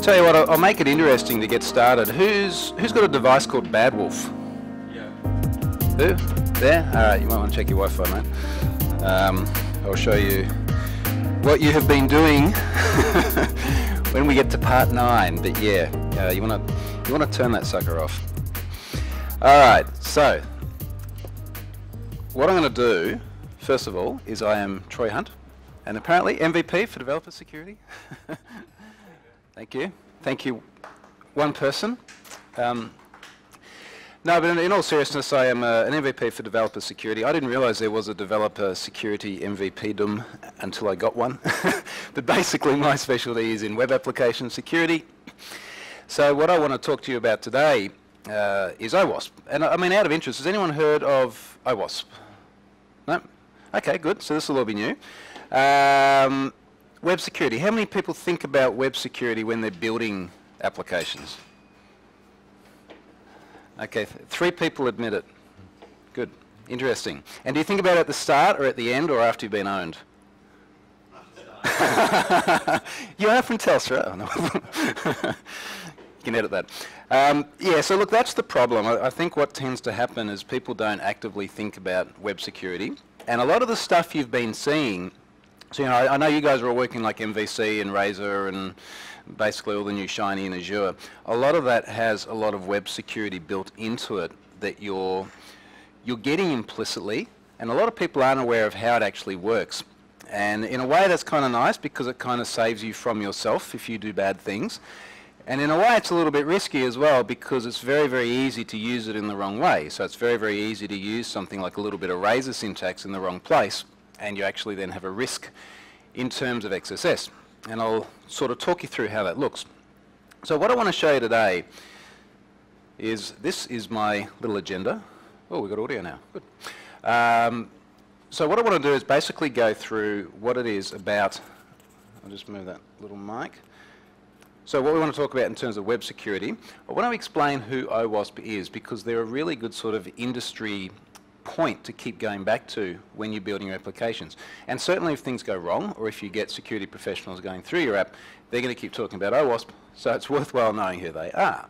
Tell you what, I'll make it interesting to get started. Who's got a device called Bad Wolf? Yeah. Who? There? Alright, you might want to check your Wi-Fi, mate. I'll show you what you have been doing when we get to part 9. But yeah, you want to turn that sucker off. Alright, so what I'm going to do, first of all, is I am Troy Hunt, and apparently MVP for developer security. Thank you. Thank you, one person. No, but in all seriousness, I am an MVP for developer security. I didn't realise there was a developer security MVP-dom until I got one. But basically, my specialty is in web application security. So what I want to talk to you about today is OWASP. And I mean, out of interest, has anyone heard of OWASP? No? Okay, good. So this will all be new. Web security. How many people think about web security when they're building applications? Okay, 3 people admit it. Good. Interesting. And do you think about it at the start or at the end or after you've been owned? You are from Telstra. Oh, no. You can edit that. Yeah, so look, that's the problem. I think what tends to happen is people don't actively think about web security. And a lot of the stuff you've been seeing, so you know, I know you guys are all working like MVC and Razor and basically all the new Shiny and Azure. A lot of that has a lot of web security built into it that you're getting implicitly, and a lot of people aren't aware of how it actually works. And in a way that's kind of nice because it kind of saves you from yourself if you do bad things. And in a way it's a little bit risky as well because it's very, very easy to use it in the wrong way. So it's very, very easy to use something like a little bit of Razor syntax in the wrong place, and you actually then have a risk in terms of XSS. And I'll sort of talk you through how that looks. So what I want to show you today is, this is my little agenda. Oh, we've got audio now. Good. So what I want to do is basically go through what it is about, I'll just move that little mic. So what we want to talk about in terms of web security, I want to explain who OWASP is because they're a really good sort of industry point to keep going back to when you're building your applications. And certainly if things go wrong or if you get security professionals going through your app, they're going to keep talking about OWASP, so it's worthwhile knowing who they are.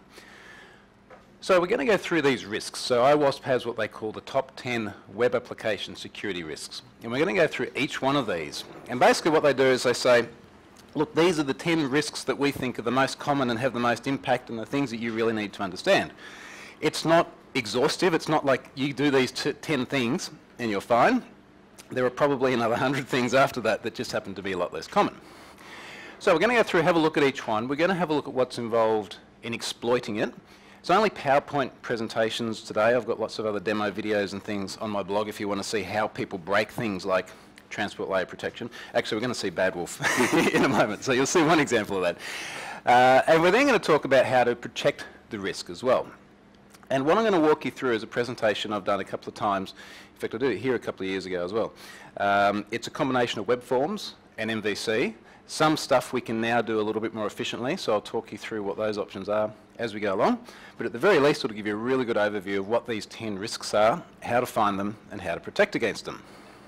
So we're going to go through these risks. So OWASP has what they call the top 10 web application security risks. And we're going to go through each one of these. And basically what they do is they say, look, these are the 10 risks that we think are the most common and have the most impact and the things that you really need to understand. It's not exhaustive. It's not like you do these 10 things and you're fine. There are probably another 100 things after that that just happen to be a lot less common. So we're going to go through, have a look at each one. We're going to have a look at what's involved in exploiting it. It's only PowerPoint presentations today. I've got lots of other demo videos and things on my blog if you want to see how people break things like transport layer protection. Actually, we're going to see Bad Wolf in a moment, so you'll see one example of that. And we're then going to talk about how to protect the risk as well. And what I'm going to walk you through is a presentation I've done a couple of times. In fact, I did it here a couple of years ago as well. It's a combination of web forms and MVC. Some stuff we can now do a little bit more efficiently, so I'll talk you through what those options are as we go along. But at the very least, it'll give you a really good overview of what these 10 risks are, how to find them, and how to protect against them.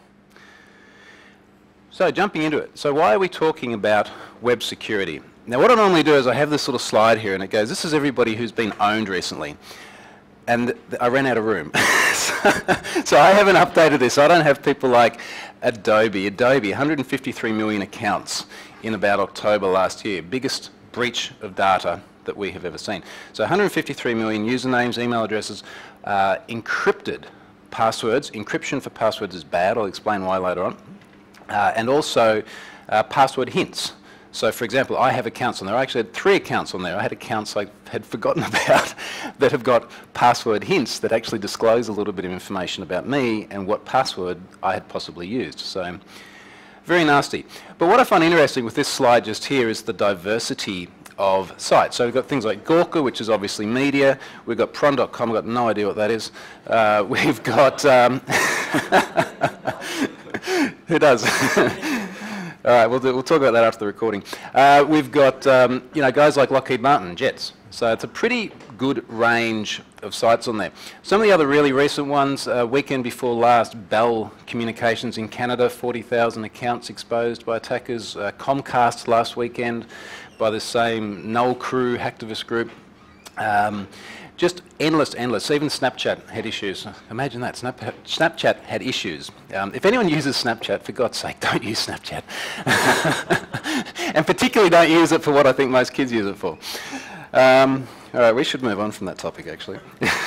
So jumping into it. So why are we talking about web security? Now what I normally do is I have this little slide here and it goes, this is everybody who's been owned recently. And I ran out of room. So I haven't updated this. I don't have people like Adobe, 153 million accounts in about October last year. Biggest breach of data that we have ever seen. So 153 million usernames, email addresses, encrypted passwords. Encryption for passwords is bad. I'll explain why later on. And also password hints. So for example, I have accounts on there. I actually had 3 accounts on there. I had accounts I had forgotten about that have got password hints that actually disclose a little bit of information about me and what password I had possibly used. So very nasty. But what I find interesting with this slide just here is the diversity of sites. So we've got things like Gawker, which is obviously media. We've got Pron.com. I've got no idea what that is. We've got... Who does? All right, we'll talk about that after the recording. We've got guys like Lockheed Martin, jets. So it's a pretty good range of sites on there. Some of the other really recent ones, weekend before last, Bell Communications in Canada, 40,000 accounts exposed by attackers. Comcast last weekend by the same Null Crew hacktivist group. Just endless. Even Snapchat had issues. Imagine that, Snapchat had issues. If anyone uses Snapchat, for God's sake, don't use Snapchat. And particularly don't use it for what I think most kids use it for. All right, we should move on from that topic, actually.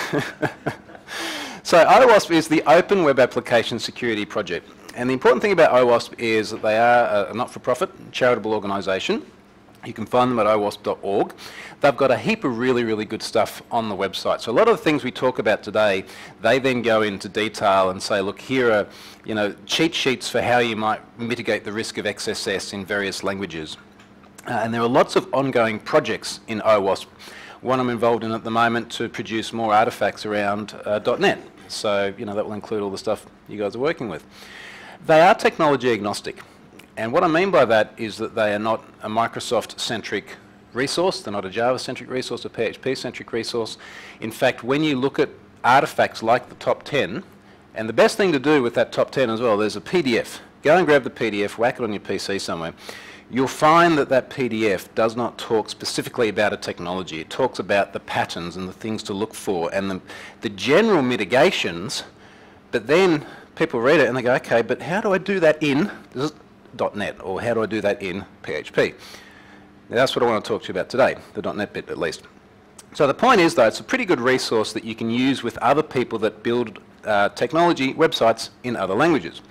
So OWASP is the Open Web Application Security Project. And the important thing about OWASP is that they are a not-for-profit charitable organisation. You can find them at owasp.org. They've got a heap of really, really good stuff on the website. So a lot of the things we talk about today, they then go into detail and say, look, here are cheat sheets for how you might mitigate the risk of XSS in various languages. And there are lots of ongoing projects in OWASP. One I'm involved in at the moment to produce more artifacts around .NET. So that will include all the stuff you guys are working with. They are technology agnostic. And what I mean by that is that they are not a Microsoft-centric resource. They're not a Java-centric resource, a PHP-centric resource. In fact, when you look at artifacts like the top 10, and the best thing to do with that top 10 as well, there's a PDF. Go and grab the PDF, whack it on your PC somewhere. You'll find that that PDF does not talk specifically about a technology. It talks about the patterns and the things to look for and the general mitigations, but then people read it and they go, okay, but how do I do that in .NET, or how do I do that in PHP? Now, that's what I want to talk to you about today, the .NET bit at least. So the point is, though, it's a pretty good resource that you can use with other people that build technology websites in other languages.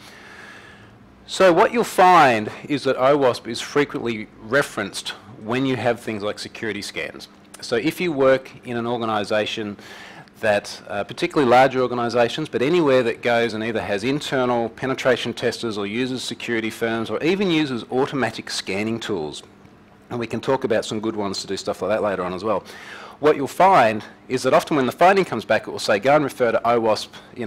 So what you'll find is that OWASP is frequently referenced when you have things like security scans. So if you work in an organisation that, particularly larger organisations, but anywhere that goes and either has internal penetration testers or uses security firms or even uses automatic scanning tools, and we can talk about some good ones to do stuff like that later on as well, what you'll find is that often when the finding comes back, it will say, go and refer to OWASP,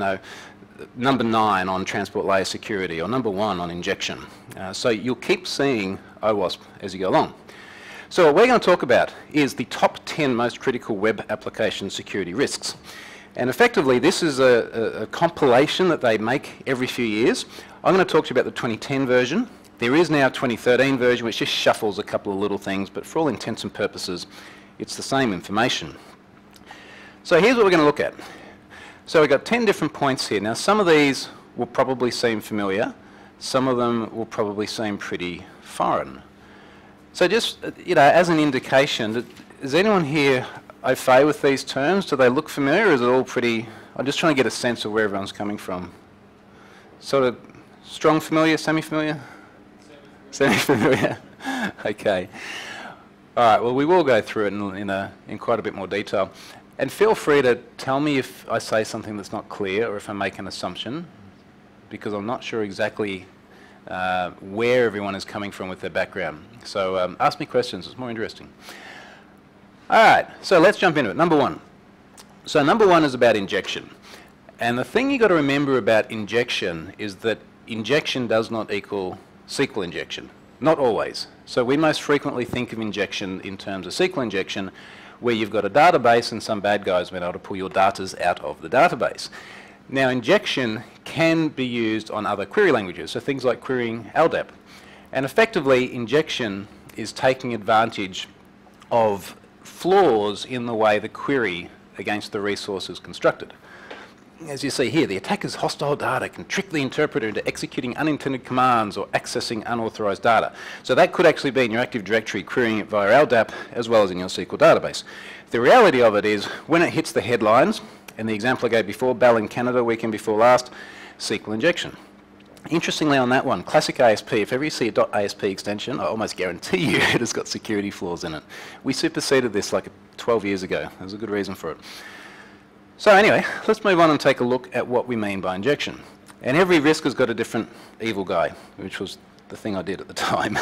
number 9 on transport layer security or number 1 on injection. So you'll keep seeing OWASP as you go along. So what we're going to talk about is the top 10 most critical web application security risks. And effectively, this is a compilation that they make every few years. I'm going to talk to you about the 2010 version. There is now a 2013 version, which just shuffles a couple of little things, but for all intents and purposes, it's the same information. So here's what we're going to look at. So we've got 10 different points here. Now, some of these will probably seem familiar. Some of them will probably seem pretty foreign. So just, as an indication, is anyone here au fait with these terms? Do they look familiar, or is it all pretty... I'm just trying to get a sense of where everyone's coming from. Sort of strong familiar, semi-familiar? Semi-familiar. Okay. All right, well, we will go through it in quite a bit more detail. And feel free to tell me if I say something that's not clear or if I make an assumption, because I'm not sure exactly where everyone is coming from with their background. So ask me questions, it's more interesting. All right, so let's jump into it. Number 1. So number 1 is about injection. And the thing you've got to remember about injection is that injection does not equal SQL injection. Not always. So we most frequently think of injection in terms of SQL injection, where you've got a database and some bad guys been able to pull your datas out of the database. Now, injection can be used on other query languages, so things like querying LDAP. And effectively, injection is taking advantage of flaws in the way the query against the resource is constructed. As you see here, the attacker's hostile data can trick the interpreter into executing unintended commands or accessing unauthorized data. So that could actually be in your Active Directory querying it via LDAP as well as in your SQL database. The reality of it is when it hits the headlines, and the example I gave before, Bell in Canada, weekend before last, SQL injection. Interestingly on that one, classic ASP, if ever you see a .ASP extension, I almost guarantee you it has got security flaws in it. We superseded this like 12 years ago. There's a good reason for it. So anyway, let's move on and take a look at what we mean by injection. And every risk has got a different evil guy, which was the thing I did at the time.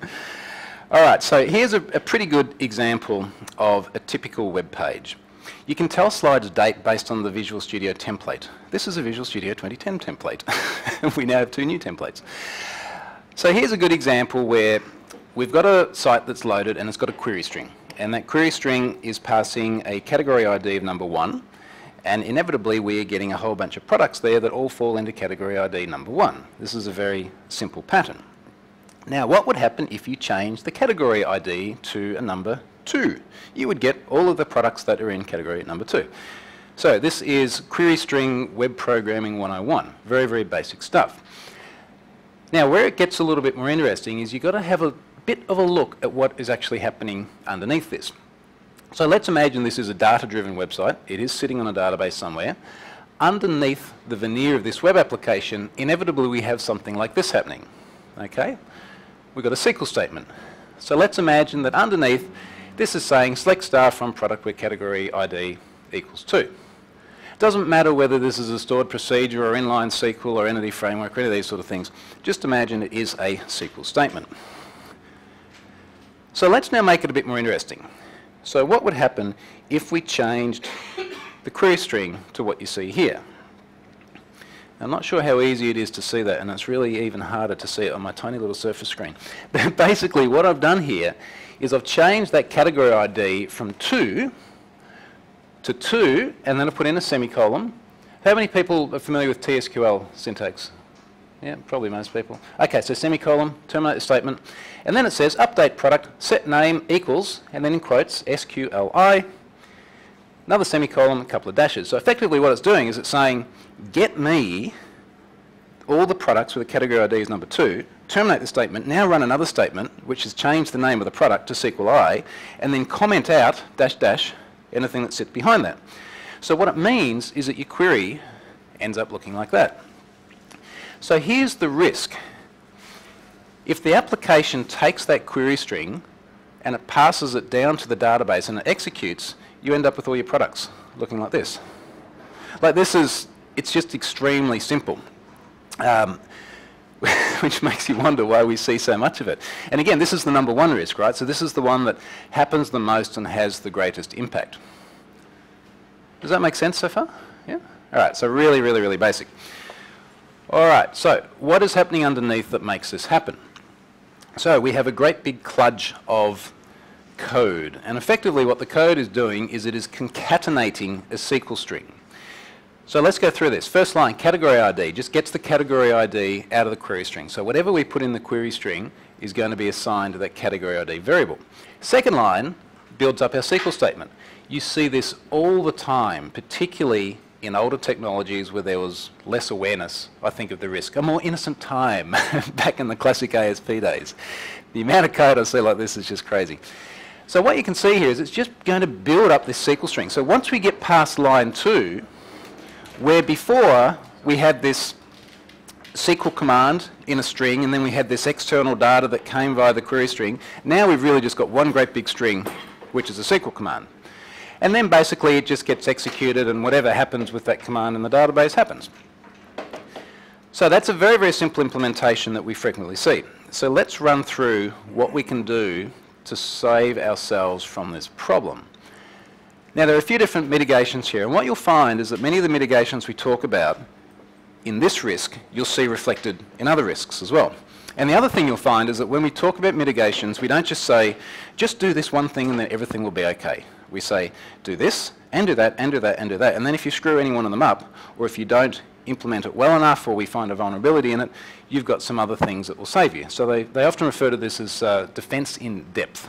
All right, so here's a pretty good example of a typical web page. You can tell slides date based on the Visual Studio template. This is a Visual Studio 2010 template. We now have 2 new templates. So here's a good example where we've got a site that's loaded and it's got a query string. And that query string is passing a category ID of number 1. And inevitably we are getting a whole bunch of products there that all fall into category ID number 1. This is a very simple pattern. Now what would happen if you change the category ID to a number 2? You would get all of the products that are in category number 2. So this is query string web programming 101. Very, very basic stuff. Now where it gets a little bit more interesting is you've got to have a bit of a look at what is actually happening underneath this. So let's imagine this is a data-driven website. It is sitting on a database somewhere. Underneath the veneer of this web application, inevitably we have something like this happening. Okay? We've got a SQL statement. So let's imagine that underneath this is saying select star from product where category ID equals 2. It doesn't matter whether this is a stored procedure or inline SQL or entity framework or any of these sort of things. Just imagine it is a SQL statement. So let's now make it a bit more interesting. So what would happen if we changed the query string to what you see here? I'm not sure how easy it is to see that, and it's really even harder to see it on my tiny little Surface screen. But basically what I've done here is I've changed that category ID from 2 to 2, and then I put in a semicolon. How many people are familiar with TSQL syntax? Yeah, probably most people. Okay, so semicolon, terminate the statement, and then it says update product, set name equals, and then in quotes, SQLI, another semicolon, a couple of dashes. So effectively what it's doing is it's saying, get me all the products with the category ID is number 2, terminate the statement, now run another statement, which has changed the name of the product to SQLI, and then comment out, dash dash, anything that sits behind that. So what it means is that your query ends up looking like that. So here's the risk. If the application takes that query string and it passes it down to the database and it executes, you end up with all your products looking like this. Like this is, it's just extremely simple. Which makes you wonder why we see so much of it. And again, this is the number 1 risk, right? So this is the one that happens the most and has the greatest impact. Does that make sense so far? Yeah? All right, so really, really, really basic. All right, so what is happening underneath that makes this happen? So we have a great big kludge of code. And effectively what the code is doing is it is concatenating a SQL string. So let's go through this. First line, category ID, just gets the category ID out of the query string. So whatever we put in the query string is going to be assigned to that category ID variable. Second line builds up our SQL statement. You see this all the time, particularly in older technologies where there was less awareness, I think, of the risk. A more innocent time back in the classic ASP days. The amount of code I see like this is just crazy. So what you can see here is it's just going to build up this SQL string. So once we get past line 2, where before we had this SQL command in a string and then we had this external data that came via the query string, now we've really just got one great big string, which is a SQL command. And then basically it just gets executed and whatever happens with that command in the database happens. So that's a very, very simple implementation that we frequently see. So let's run through what we can do to save ourselves from this problem. Now there are a few different mitigations here, and what you'll find is that many of the mitigations we talk about in this risk, you'll see reflected in other risks as well. And the other thing you'll find is that when we talk about mitigations, we don't just say, just do this one thing and then everything will be okay. We say, do this, and do that, and do that, and do that. And then if you screw any one of them up, or if you don't implement it well enough, or we find a vulnerability in it, you've got some other things that will save you. So they often refer to this as defense in depth.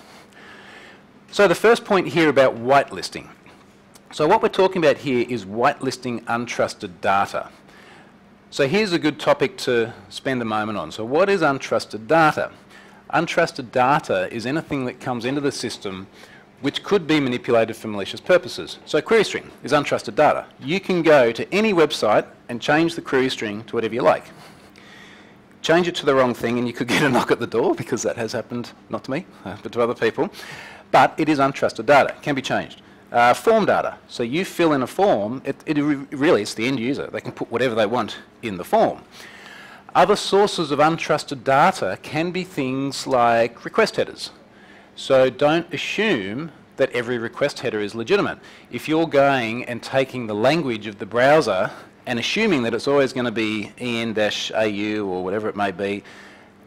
So the first point here about whitelisting. So what we're talking about here is whitelisting untrusted data. So here's a good topic to spend a moment on. So what is untrusted data? Untrusted data is anything that comes into the system which could be manipulated for malicious purposes. So query string is untrusted data. You can go to any website and change the query string to whatever you like. Change it to the wrong thing and you could get a knock at the door, because that has happened, not to me, but to other people. But it is untrusted data, it can be changed. Form data, so you fill in a form, really it's the end user, they can put whatever they want in the form. Other sources of untrusted data can be things like request headers. So don't assume that every request header is legitimate. If you're going and taking the language of the browser and assuming that it's always going to be en-au or whatever it may be,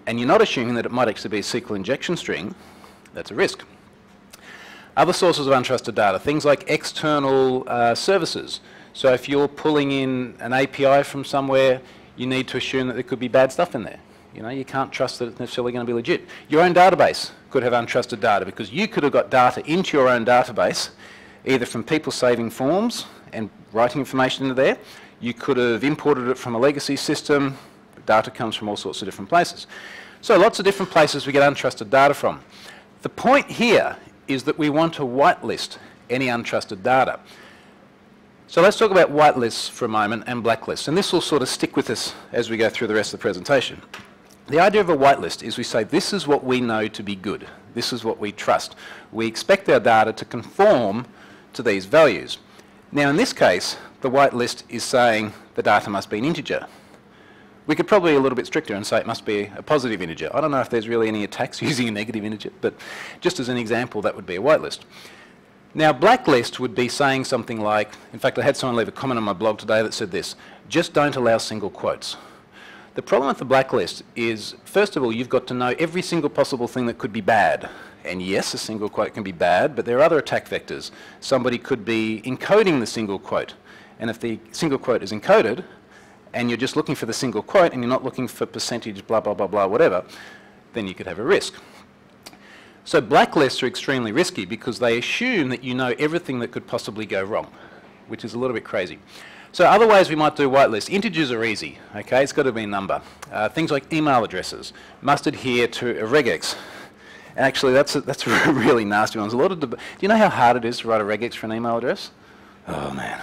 and you're not assuming that it might actually be a SQL injection string, that's a risk. Other sources of untrusted data, things like external services. So if you're pulling in an API from somewhere, you need to assume that there could be bad stuff in there. You know, you can't trust that it's necessarily going to be legit. Your own database could have untrusted data because you could have got data into your own database, either from people saving forms and writing information into there. You could have imported it from a legacy system. Data comes from all sorts of different places. So lots of different places we get untrusted data from. The point here is that we want to whitelist any untrusted data. So let's talk about whitelists for a moment and blacklists, and this will sort of stick with us as we go through the rest of the presentation. The idea of a whitelist is we say this is what we know to be good, this is what we trust. We expect our data to conform to these values. Now in this case, the whitelist is saying the data must be an integer. We could probably be a little bit stricter and say it must be a positive integer. I don't know if there's really any attacks using a negative integer, but just as an example, that would be a whitelist. Now, blacklist would be saying something like, in fact, I had someone leave a comment on my blog today that said this, just don't allow single quotes. The problem with the blacklist is, first of all, you've got to know every single possible thing that could be bad. And yes, a single quote can be bad, but there are other attack vectors. Somebody could be encoding the single quote. And if the single quote is encoded, and you're just looking for the single quote and you're not looking for percentage, blah, blah, blah, blah, whatever, then you could have a risk. So blacklists are extremely risky because they assume that you know everything that could possibly go wrong, which is a little bit crazy. So other ways we might do whitelists. Integers are easy, okay? It's got to be a number. Things like email addresses must adhere to a regex. And actually, that's a really nasty one. There's a lot of do you know how hard it is to write a regex for an email address? Oh, man.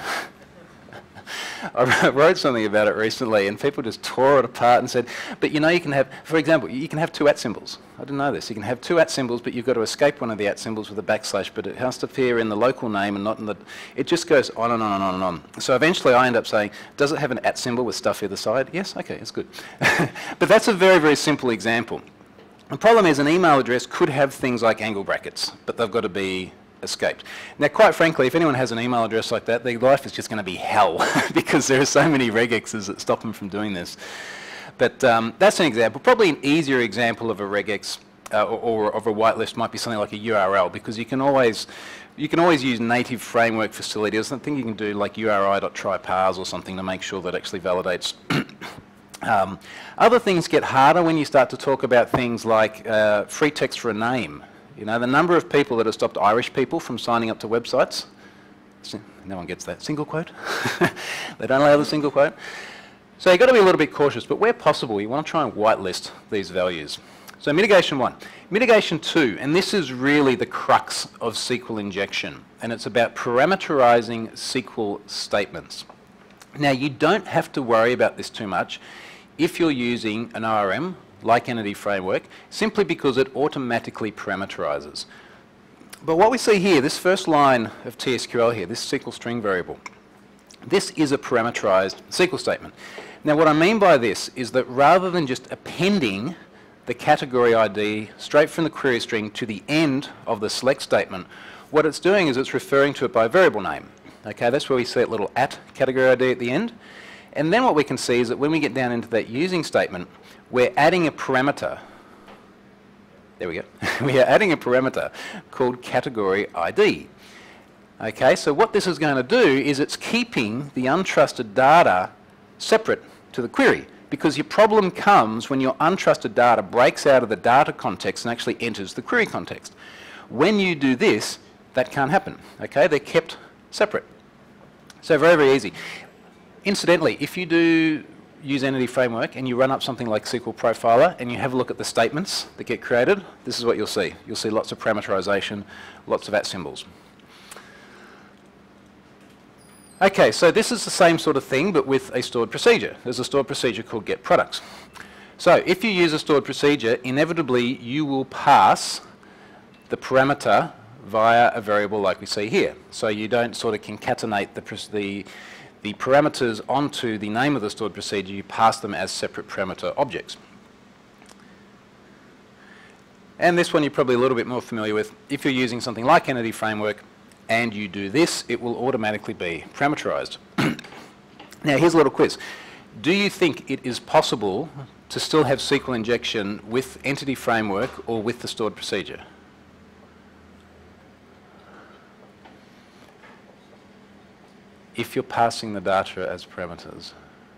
I wrote something about it recently and people just tore it apart and said, but you know you can have, for example, you can have two @ symbols. I didn't know this. You can have two @ symbols, but you've got to escape one of the @ symbols with a backslash, but it has to appear in the local name and not in the... It just goes on and on and on and on. So eventually I end up saying, does it have an @ symbol with stuff either side? Yes? Okay, it's good. But that's a very, very simple example. The problem is an email address could have things like angle brackets, but they've got to be escaped. Now, quite frankly, if anyone has an email address like that, their life is just going to be hell because there are so many regexes that stop them from doing this. But that's an example. Probably an easier example of a regex or of a whitelist might be something like a URL, because you can always use native framework facilities. I think you can do like URI.try-parse or something to make sure that actually validates. Other things get harder when you start to talk about things like free text for a name. You know, the number of people that have stopped Irish people from signing up to websites. No one gets that. Single quote. They don't allow the single quote. So you've got to be a little bit cautious, but where possible, you want to try and whitelist these values. So mitigation 1. Mitigation 2, and this is really the crux of SQL injection, and it's about parameterizing SQL statements. Now, you don't have to worry about this too much if you're using an ORM, like Entity Framework, simply because it automatically parameterizes. But what we see here, this first line of TSQL here, this SQL string variable, this is a parameterized SQL statement. Now what I mean by this is that rather than just appending the category ID straight from the query string to the end of the select statement, what it's doing is it's referring to it by variable name. Okay, that's where we see that little @category ID at the end. And then what we can see is that when we get down into that using statement, we're adding a parameter. There we go. We are adding a parameter called category ID. Okay, so what this is going to do is it's keeping the untrusted data separate to the query, because your problem comes when your untrusted data breaks out of the data context and actually enters the query context. When you do this, that can't happen. Okay, they're kept separate. So very, very easy. Incidentally, if you do use Entity Framework and you run up something like SQL Profiler and you have a look at the statements that get created, this is what you'll see. You'll see lots of parameterization, lots of @ symbols. Okay, so this is the same sort of thing but with a stored procedure. There's a stored procedure called getProducts. So if you use a stored procedure, inevitably you will pass the parameter via a variable like we see here. So you don't sort of concatenate the parameters onto the name of the stored procedure, you pass them as separate parameter objects. And this one you're probably a little bit more familiar with. If you're using something like Entity Framework and you do this, it will automatically be parameterized. Now here's a little quiz. Do you think it is possible to still have SQL injection with entity framework or with the stored procedure? If you're passing the data as parameters.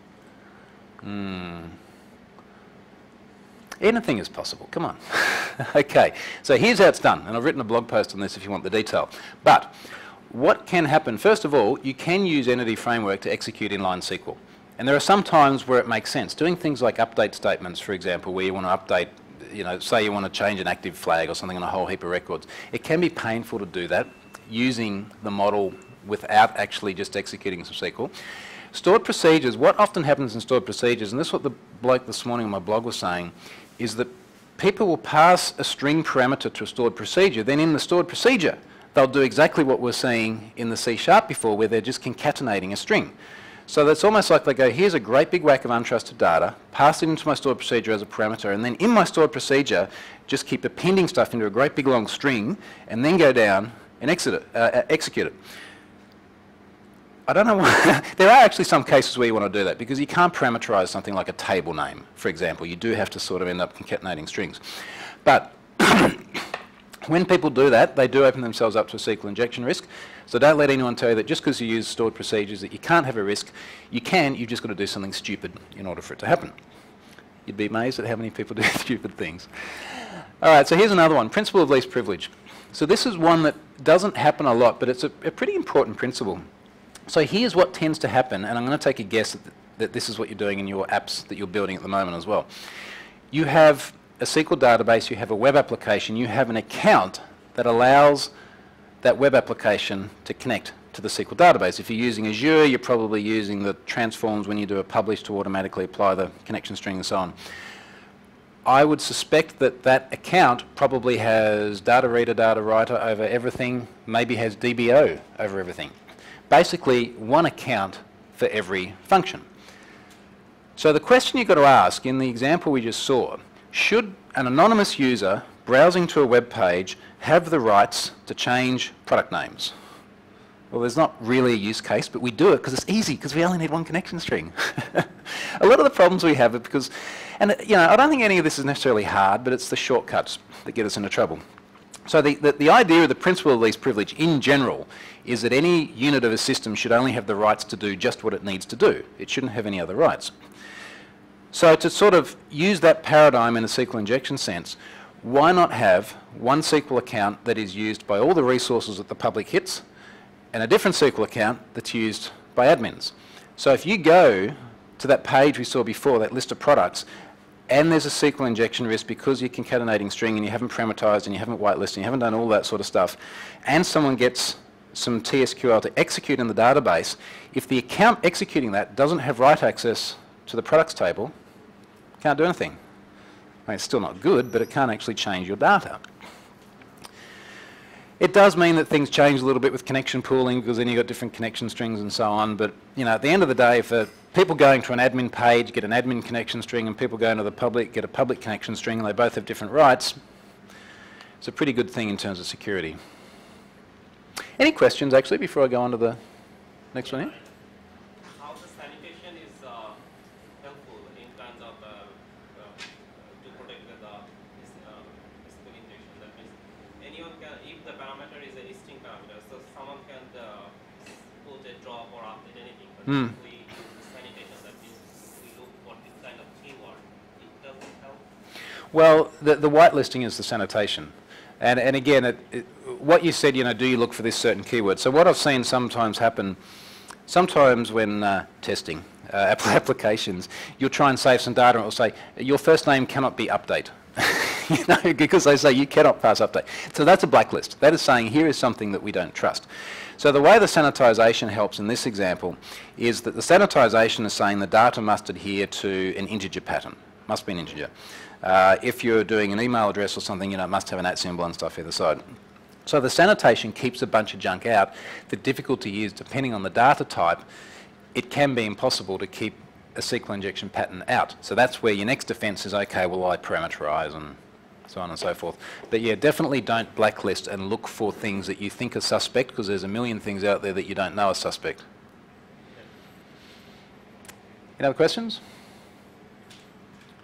Anything is possible, come on. Okay, so here's how it's done, and I've written a blog post on this if you want the detail. But what can happen, first of all, you can use entity framework to execute inline SQL. And there are some times where it makes sense. Doing things like update statements, for example, where you want to update, you know, say you want to change an active flag or something on a whole heap of records. It can be painful to do that using the model without actually just executing some SQL. Stored procedures, what often happens in stored procedures, and this is what the bloke this morning on my blog was saying, is that people will pass a string parameter to a stored procedure, then in the stored procedure, they'll do exactly what we're seeing in the C# before, where they're just concatenating a string. So that's almost like they go, here's a great big whack of untrusted data, pass it into my stored procedure as a parameter, and then in my stored procedure, just keep appending stuff into a great big long string, and then go down and execute it. I don't know why. There are actually some cases where you want to do that, because you can't parameterize something like a table name, for example. You do have to sort of end up concatenating strings. But when people do that, they do open themselves up to a SQL injection risk. So don't let anyone tell you that just because you use stored procedures that you can't have a risk. You can, you've just got to do something stupid in order for it to happen. You'd be amazed at how many people do stupid things. All right, so here's another one, principle of least privilege. So this is one that doesn't happen a lot, but it's a pretty important principle. So here's what tends to happen, and I'm going to take a guess that this is what you're doing in your apps that you're building at the moment as well. You have a SQL database, you have a web application, you have an account that allows that web application to connect to the SQL database. If you're using Azure, you're probably using the transforms when you do a publish to automatically apply the connection string and so on. I would suspect that that account probably has data reader, data writer over everything, maybe has DBO over everything. Basically, one account for every function. So the question you've got to ask, in the example we just saw, should an anonymous user browsing to a web page have the rights to change product names? Well, there's not really a use case, but we do it because it's easy, because we only need one connection string. A lot of the problems we have are because, and you know, I don't think any of this is necessarily hard, but it's the shortcuts that get us into trouble. So the idea of the principle of least privilege in general is that any unit of a system should only have the rights to do just what it needs to do. It shouldn't have any other rights. So to sort of use that paradigm in a SQL injection sense, why not have one SQL account that is used by all the resources that the public hits, and a different SQL account that's used by admins? So if you go to that page we saw before, that list of products, and there's a SQL injection risk because you're concatenating string and you haven't parameterized and you haven't whitelisted and you haven't done all that sort of stuff, and someone gets some TSQL to execute in the database, if the account executing that doesn't have write access to the products table, can't do anything. I mean, it's still not good, but it can't actually change your data. It does mean that things change a little bit with connection pooling, because then you've got different connection strings and so on, but you know, at the end of the day, for people going to an admin page get an admin connection string, and people going to the public get a public connection string, and they both have different rights, it's a pretty good thing in terms of security. Any questions actually before I go on to the next one here? How the sanitation is helpful in terms of to protect the SQL injection? That means anyone can, if the parameter is a string parameter, so someone can put a drop or update anything. But if we use the sanitation, that means we look for this kind of keyword, it doesn't help. Well, the whitelisting is the sanitation. And again, what you said, you know, do you look for this certain keyword? So what I've seen sometimes happen, sometimes when testing applications, you'll try and save some data and it will say, your first name cannot be update. You know, because they say you cannot pass update. So that's a blacklist. That is saying here is something that we don't trust. So the way the sanitization helps in this example is that the sanitization is saying the data must adhere to an integer pattern, must be an integer. If you're doing an email address or something, you know, it must have an @ symbol and stuff either side. So the sanitation keeps a bunch of junk out. The difficulty is, depending on the data type, it can be impossible to keep a SQL injection pattern out. So that's where your next defense is, okay, well, I parameterize and so on and so forth. But yeah, definitely don't blacklist and look for things that you think are suspect, because there's a million things out there that you don't know are suspect. Any other questions?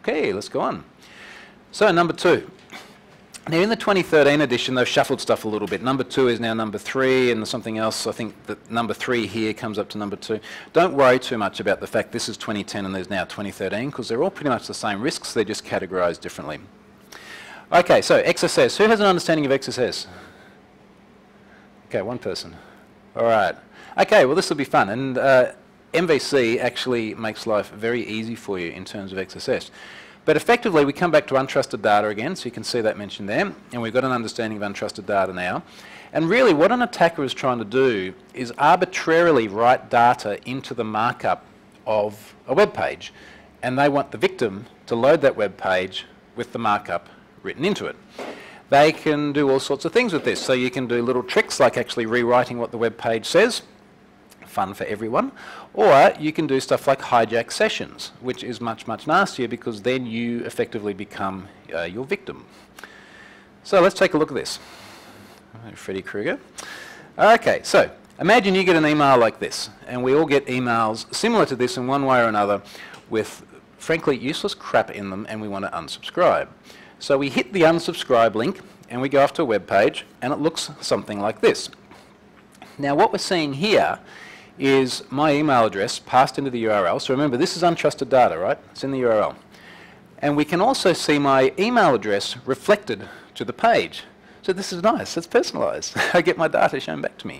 Okay, let's go on. So number 2. Now in the 2013 edition, they've shuffled stuff a little bit. Number 2 is now number 3 and something else. I think that number 3 here comes up to number 2. Don't worry too much about the fact this is 2010 and there's now 2013 because they're all pretty much the same risks, they're just categorized differently. Okay, so XSS. Who has an understanding of XSS? Okay, one person. All right. Okay, well this will be fun. And MVC actually makes life very easy for you in terms of XSS. But effectively, we come back to untrusted data again, so you can see that mentioned there, and we've got an understanding of untrusted data now. And really, what an attacker is trying to do is arbitrarily write data into the markup of a web page, and they want the victim to load that web page with the markup written into it. They can do all sorts of things with this, so you can do little tricks like actually rewriting what the web page says, fun for everyone, or you can do stuff like hijack sessions, which is much, much nastier because then you effectively become your victim. So let's take a look at this. Freddy Krueger. Okay, so imagine you get an email like this, and we all get emails similar to this in one way or another with frankly useless crap in them, and we want to unsubscribe. So we hit the unsubscribe link and we go off to a web page, and it looks something like this. Now what we're seeing here is my email address passed into the URL. So remember, this is untrusted data, right? It's in the URL. And we can also see my email address reflected to the page. So this is nice, it's personalized. I get my data shown back to me.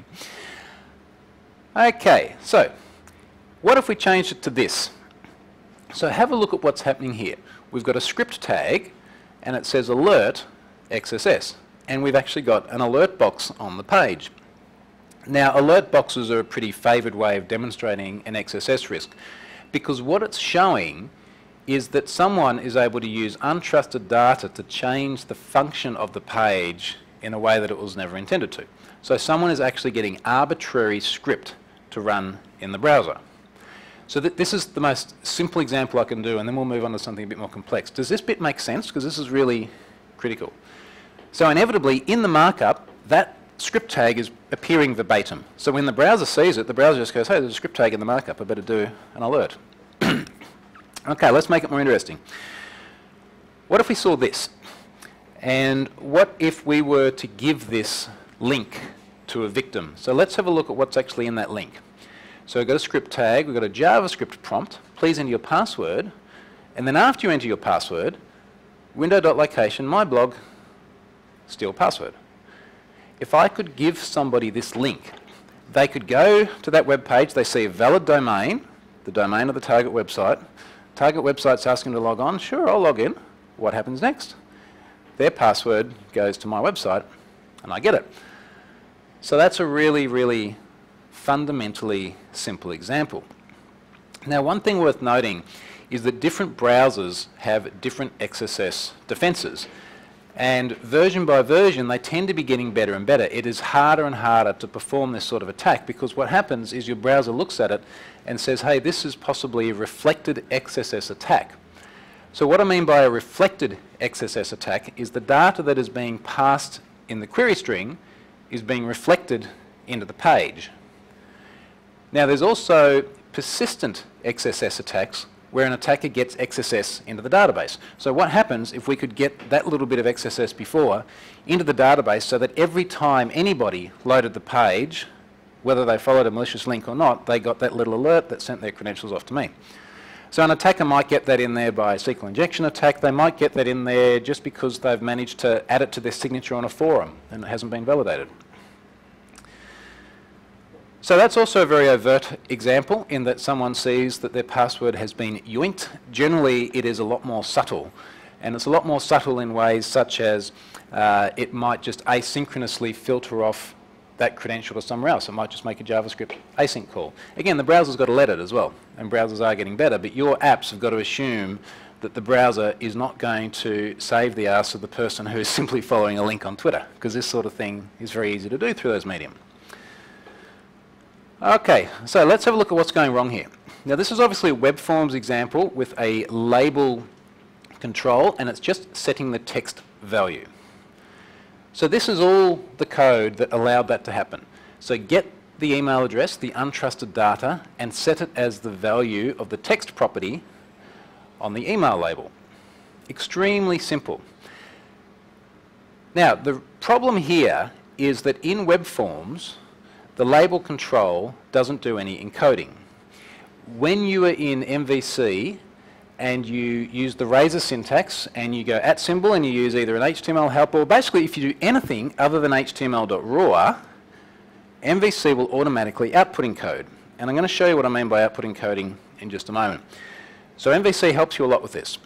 Okay, so what if we changed it to this? So have a look at what's happening here. We've got a script tag and it says alert XSS. And we've actually got an alert box on the page. Now, alert boxes are a pretty favoured way of demonstrating an XSS risk because what it's showing is that someone is able to use untrusted data to change the function of the page in a way that it was never intended to. So someone is actually getting arbitrary script to run in the browser. So this is the most simple example I can do, and then we'll move on to something a bit more complex. Does this bit make sense? Because this is really critical. So inevitably, in the markup, that script tag is appearing verbatim. So when the browser sees it, the browser just goes, hey, there's a script tag in the markup, I better do an alert. Okay, let's make it more interesting. What if we saw this? And what if we were to give this link to a victim? So let's have a look at what's actually in that link. So we've got a script tag, we've got a JavaScript prompt, please enter your password, and then after you enter your password, window.location, my blog, steal password. If I could give somebody this link, they could go to that web page, they see a valid domain, the domain of the target website. Target website's asking them to log on. Sure, I'll log in. What happens next? Their password goes to my website, and I get it. So that's a really, really fundamentally simple example. Now, one thing worth noting is that different browsers have different XSS defenses. And version by version, they tend to be getting better and better. It is harder and harder to perform this sort of attack because what happens is your browser looks at it and says, hey, this is possibly a reflected XSS attack. So what I mean by a reflected XSS attack is the data that is being passed in the query string is being reflected into the page. Now, there's also persistent XSS attacks where an attacker gets XSS into the database. So what happens if we could get that little bit of XSS before into the database so that every time anybody loaded the page, whether they followed a malicious link or not, they got that little alert that sent their credentials off to me. So an attacker might get that in there by a SQL injection attack. They might get that in there just because they've managed to add it to their signature on a forum and it hasn't been validated. So that's also a very overt example in that someone sees that their password has been yoinked. Generally, it is a lot more subtle. And it's a lot more subtle in ways such as it might just asynchronously filter off that credential to somewhere else. It might just make a JavaScript async call. Again, the browser's got to let it as well. And browsers are getting better, but your apps have got to assume that the browser is not going to save the ass of the person who is simply following a link on Twitter, because this sort of thing is very easy to do through those medium. Okay, so let's have a look at what's going wrong here. Now this is obviously a web forms example with a label control, and it's just setting the text value. So this is all the code that allowed that to happen. So get the email address, the untrusted data, and set it as the value of the text property on the email label. Extremely simple. Now, the problem here is that in web forms, the label control doesn't do any encoding. When you are in MVC and you use the razor syntax and you go @ symbol and you use either an HTML helper, or basically if you do anything other than HTML.raw, MVC will automatically output encode. And I'm going to show you what I mean by output encoding in just a moment. So MVC helps you a lot with this.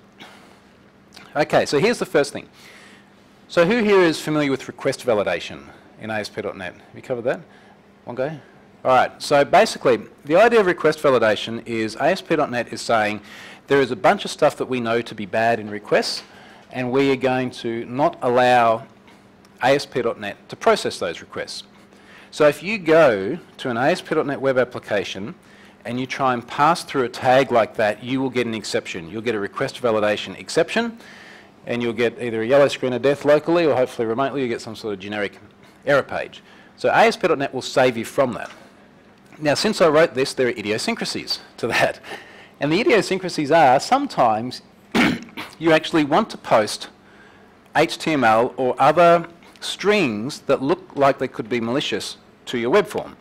Okay, so here's the first thing. So who here is familiar with request validation in ASP.NET? Have you covered that? One go? All right, so basically the idea of request validation is ASP.NET is saying there is a bunch of stuff that we know to be bad in requests, and we are going to not allow ASP.NET to process those requests. So if you go to an ASP.NET web application and you try and pass through a tag like that, you will get an exception. You'll get a request validation exception, and you'll get either a yellow screen of death locally, or hopefully remotely you get some sort of generic error page. So ASP.NET will save you from that. Now, since I wrote this, there are idiosyncrasies to that. And the idiosyncrasies are sometimes you actually want to post HTML or other strings that look like they could be malicious to your web form.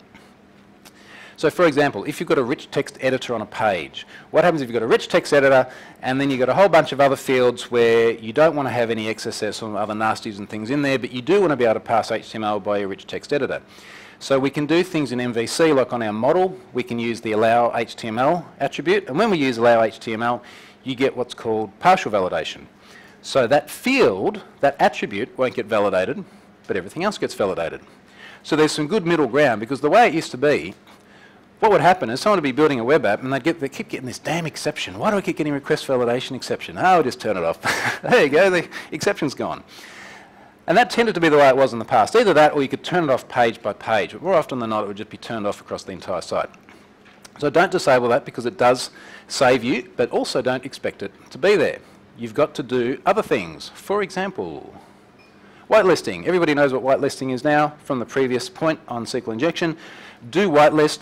So for example, if you've got a rich text editor on a page, what happens if you've got a rich text editor and then you've got a whole bunch of other fields where you don't want to have any XSS or other nasties and things in there, but you do want to be able to pass HTML by your rich text editor. So we can do things in MVC, like on our model, we can use the allow HTML attribute, and when we use allow HTML, you get what's called partial validation. So that field, that attribute, won't get validated, but everything else gets validated. So there's some good middle ground, because the way it used to be, what would happen is someone would be building a web app and they keep getting this damn exception. Why do I keep getting request validation exception? Oh, I'll just turn it off. There you go, the exception's gone. And that tended to be the way it was in the past. Either that or you could turn it off page by page, but more often than not it would just be turned off across the entire site. So don't disable that because it does save you, but also don't expect it to be there. You've got to do other things. For example, whitelisting. Everybody knows what whitelisting is now from the previous point on SQL injection. Do whitelist.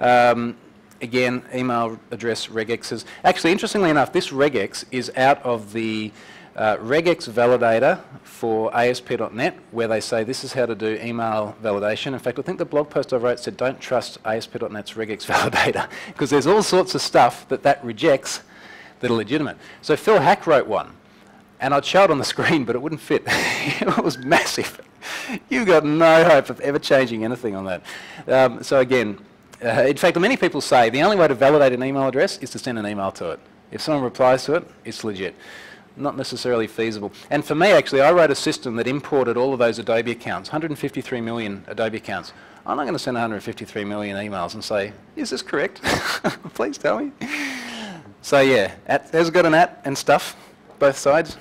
Again, email address regexes. Actually, interestingly enough, this regex is out of the regex validator for ASP.NET, where they say this is how to do email validation. In fact, I think the blog post I wrote said don't trust ASP.NET's regex validator, because there's all sorts of stuff that rejects that are legitimate. So Phil Hack wrote one, and I'd show it on the screen, but it wouldn't fit. It was massive. You've got no hope of ever changing anything on that. So again, in fact, many people say the only way to validate an email address is to send an email to it. If someone replies to it, it's legit. Not necessarily feasible. And for me, actually, I wrote a system that imported all of those Adobe accounts, 153 million Adobe accounts. I'm not going to send 153 million emails and say, is this correct? Please tell me. So yeah, there's got an at and stuff, both sides.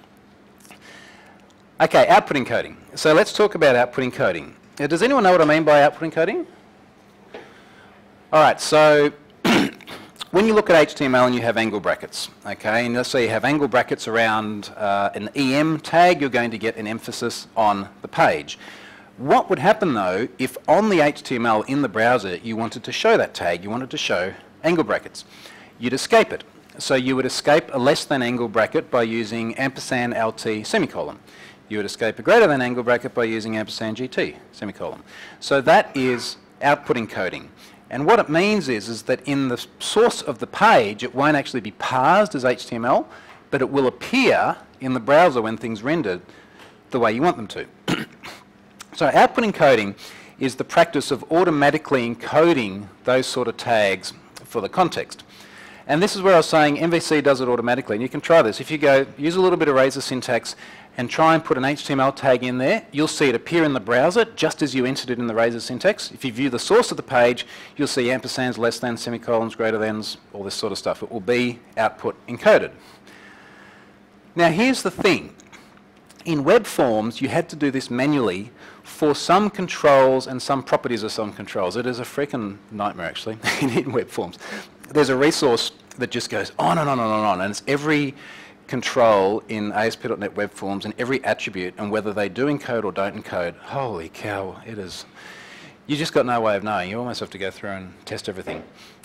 Okay, output encoding. So let's talk about output encoding. Does anyone know what I mean by output encoding? All right, so when you look at HTML and you have angle brackets, okay, and let's say you have angle brackets around an EM tag, you're going to get an emphasis on the page. What would happen though if on the HTML in the browser you wanted to show that tag, you wanted to show angle brackets? You'd escape it. So you would escape a less than angle bracket by using ampersand LT semicolon. You would escape a greater than angle bracket by using ampersand GT semicolon. So that is output encoding. And what it means is that in the source of the page, it won't actually be parsed as HTML, but it will appear in the browser when things rendered the way you want them to. So output encoding is the practice of automatically encoding those sort of tags for the context. And this is where I was saying MVC does it automatically. And you can try this. If you go use a little bit of razor syntax and try and put an HTML tag in there, you'll see it appear in the browser just as you entered it in the razor syntax. If you view the source of the page, you'll see ampersands, less than, semicolons, greater thans, all this sort of stuff. It will be output encoded. Now here's the thing. In web forms, you had to do this manually for some controls and some properties of some controls. It is a freaking nightmare, actually, in web forms. There's a resource that just goes on and on and on, and it's every control in ASP.NET Web Forms and every attribute and whether they do encode or don't encode. Holy cow, it is. You just got no way of knowing. You almost have to go through and test everything.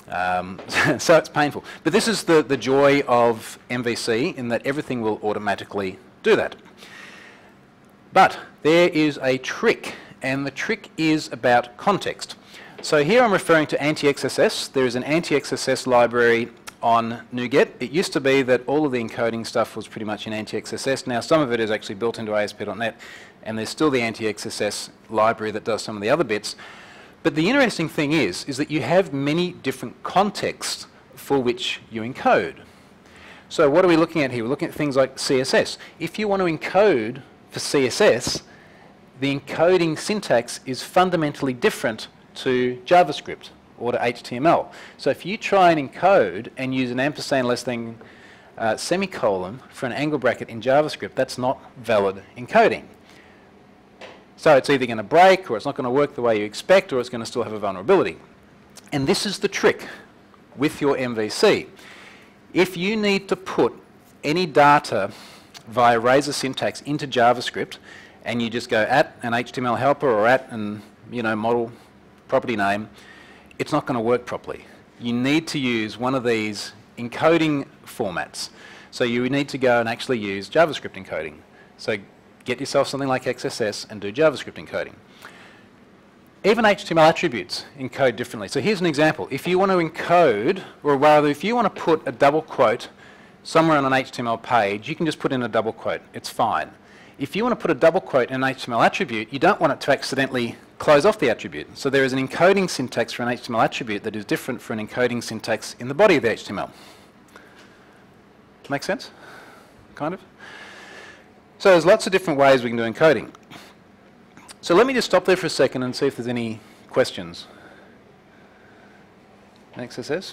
So it's painful. But this is the joy of MVC, in that everything will automatically do that. But there is a trick, and the trick is about context. So here I'm referring to anti-XSS. There is an anti-XSS library on NuGet. It used to be that all of the encoding stuff was pretty much in anti-XSS. Now some of it is actually built into ASP.NET, and there's still the anti-XSS library that does some of the other bits. But the interesting thing is that you have many different contexts for which you encode. So what are we looking at here? We're looking at things like CSS. If you want to encode for CSS, the encoding syntax is fundamentally different to JavaScript or to HTML. So if you try and encode and use an ampersand less than semicolon for an angle bracket in JavaScript, that's not valid encoding. So it's either going to break, or it's not going to work the way you expect, or it's going to still have a vulnerability. And this is the trick with your MVC. If you need to put any data via Razor syntax into JavaScript, and you just go at an HTML helper or at an model property name, it's not going to work properly. You need to use one of these encoding formats. So you need to go and actually use JavaScript encoding. So get yourself something like XSS and do JavaScript encoding. Even HTML attributes encode differently. So here's an example. If you want to encode, or rather if you want to put a double quote somewhere on an HTML page, you can just put in a double quote. It's fine. If you want to put a double quote in an HTML attribute, you don't want it to accidentally close off the attribute. So there is an encoding syntax for an HTML attribute that is different from an encoding syntax in the body of the HTML. Make sense? Kind of? So there's lots of different ways we can do encoding. So let me just stop there for a second and see if there's any questions. XSS?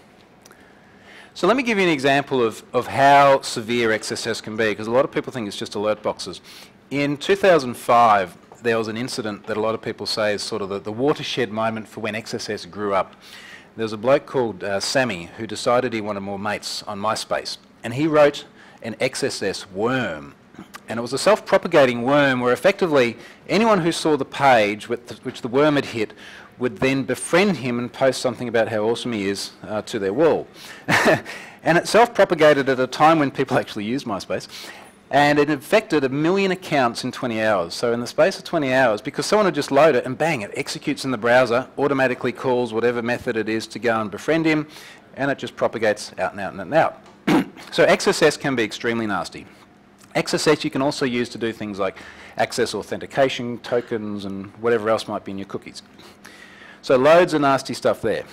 So let me give you an example of how severe XSS can be, because a lot of people think it's just alert boxes. In 2005, there was an incident that a lot of people say is sort of the watershed moment for when XSS grew up. There was a bloke called Sammy who decided he wanted more mates on MySpace, and he wrote an XSS worm. And it was a self-propagating worm where effectively anyone who saw the page which the worm had hit would then befriend him and post something about how awesome he is to their wall. And it self-propagated at a time when people actually used MySpace. And it infected 1 million accounts in 20 hours. So in the space of 20 hours, because someone would just load it and bang, it executes in the browser, automatically calls whatever method it is to go and befriend him, and it just propagates out and out and out and out. So XSS can be extremely nasty. XSS you can also use to do things like access authentication, tokens, and whatever else might be in your cookies. So loads of nasty stuff there.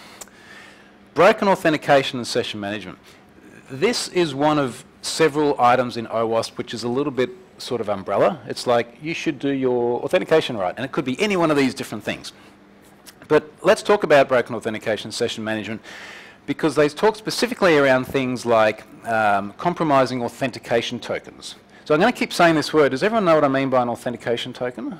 Broken authentication and session management. This is one of several items in OWASP which is a little bit sort of umbrella. It's like you should do your authentication right, and it could be any one of these different things. But let's talk about broken authentication and session management, because they talk specifically around things like compromising authentication tokens. So I'm going to keep saying this word. Does everyone know what I mean by an authentication token?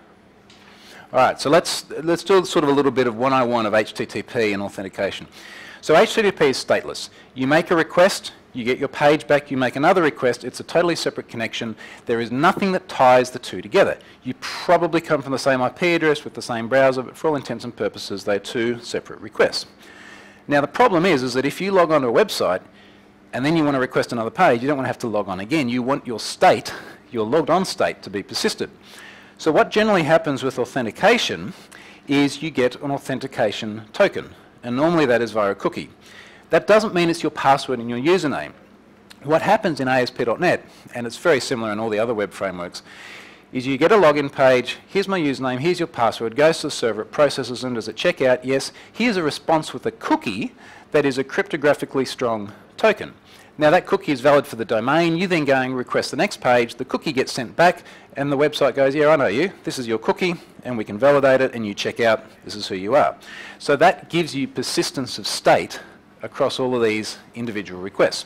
All right, so let's do sort of a little bit of 101 of HTTP and authentication. So HTTP is stateless. You make a request, you get your page back, you make another request, it's a totally separate connection. There is nothing that ties the two together. You probably come from the same IP address with the same browser, but for all intents and purposes, they're two separate requests. Now the problem is that if you log onto a website and then you want to request another page, you don't want to have to log on again. You want your state, your logged on state, to be persisted. So what generally happens with authentication is you get an authentication token, and normally that is via a cookie. That doesn't mean it's your password and your username. What happens in ASP.NET, and it's very similar in all the other web frameworks, is you get a login page, here's my username, here's your password, goes to the server, it processes them, does it check out? Yes. Here's a response with a cookie that is a cryptographically strong token. Now that cookie is valid for the domain, you then go and request the next page, the cookie gets sent back, and the website goes, yeah, I know you, this is your cookie, and we can validate it, and you check out, this is who you are. So that gives you persistence of state across all of these individual requests.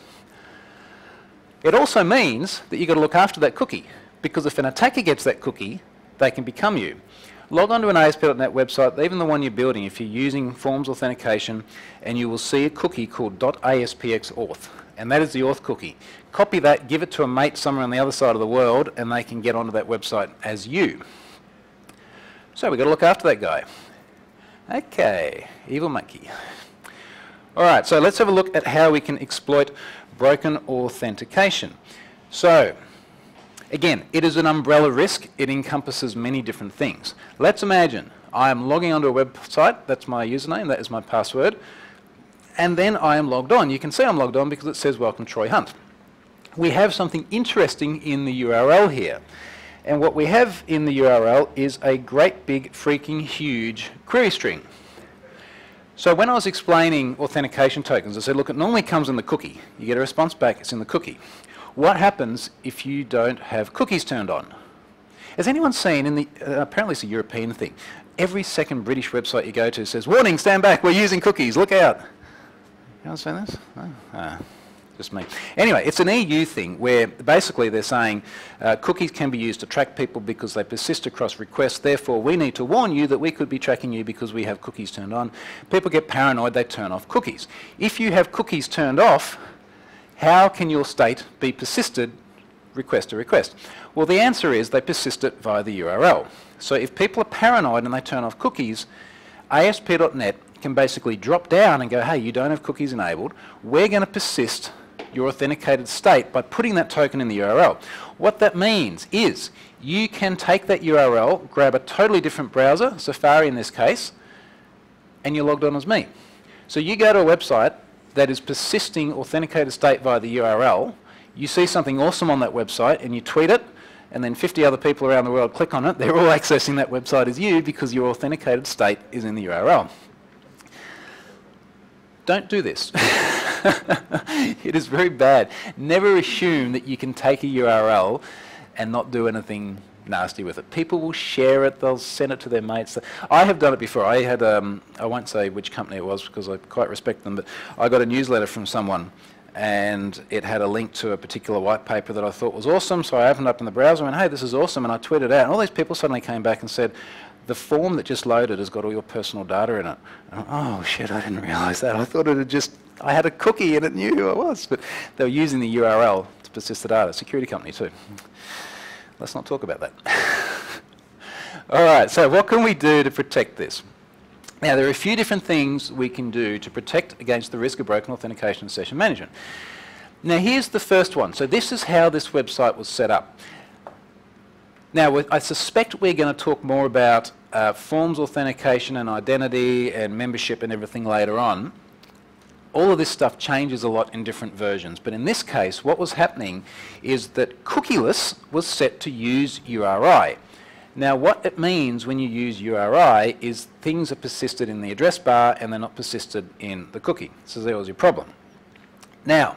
It also means that you've got to look after that cookie, because if an attacker gets that cookie, they can become you. Log onto an ASP.NET website, even the one you're building, if you're using forms authentication, and you will see a cookie called .aspxauth, and that is the auth cookie. Copy that, give it to a mate somewhere on the other side of the world, and they can get onto that website as you. So we've got to look after that guy. Okay, evil monkey. All right, so let's have a look at how we can exploit broken authentication. So, again, it is an umbrella risk. It encompasses many different things. Let's imagine I am logging onto a website. That's my username. That is my password. And then I am logged on. You can see I'm logged on because it says Welcome Troy Hunt. We have something interesting in the URL here. And what we have in the URL is a great big freaking huge query string. So when I was explaining authentication tokens, I said, look, it normally comes in the cookie. You get a response back, it's in the cookie. What happens if you don't have cookies turned on? Has anyone seen in the, apparently it's a European thing, every second British website you go to says, warning, stand back, we're using cookies, look out. Anyone seen this? No? Just me. Anyway, it's an EU thing where basically they're saying cookies can be used to track people because they persist across requests. Therefore, we need to warn you that we could be tracking you because we have cookies turned on. People get paranoid, they turn off cookies. If you have cookies turned off, how can your state be persisted request to request? Well, the answer is they persist it via the URL. So if people are paranoid and they turn off cookies, ASP.NET can basically drop down and go, hey, you don't have cookies enabled. We're going to persist your authenticated state by putting that token in the URL. What that means is you can take that URL, grab a totally different browser, Safari in this case, and you're logged on as me. So you go to a website that is persisting authenticated state via the URL, you see something awesome on that website and you tweet it, and then 50 other people around the world click on it, they're all accessing that website as you because your authenticated state is in the URL. Don't do this. It is very bad. Never assume that you can take a URL and not do anything nasty with it. People will share it, they'll send it to their mates. I have done it before. I had, I won't say which company it was because I quite respect them, but I got a newsletter from someone and it had a link to a particular white paper that I thought was awesome, so I opened up in the browser and went, hey, this is awesome, and I tweeted out, and all these people suddenly came back and said, the form that just loaded has got all your personal data in it. And I, oh shit, I didn't realise that. I thought it had just, I had a cookie and it knew who I was. But they were using the URL to persist the data. Security company too. Let's not talk about that. All right, so what can we do to protect this? Now, there are a few different things we can do to protect against the risk of broken authentication and session management. Now, here's the first one. So this is how this website was set up. Now, I suspect we're going to talk more about forms authentication and identity and membership and everything later on. All of this stuff changes a lot in different versions, but in this case, what was happening is that cookieless was set to use URI. Now, what it means when you use URI is things are persisted in the address bar and they're not persisted in the cookie. So there was your problem. Now,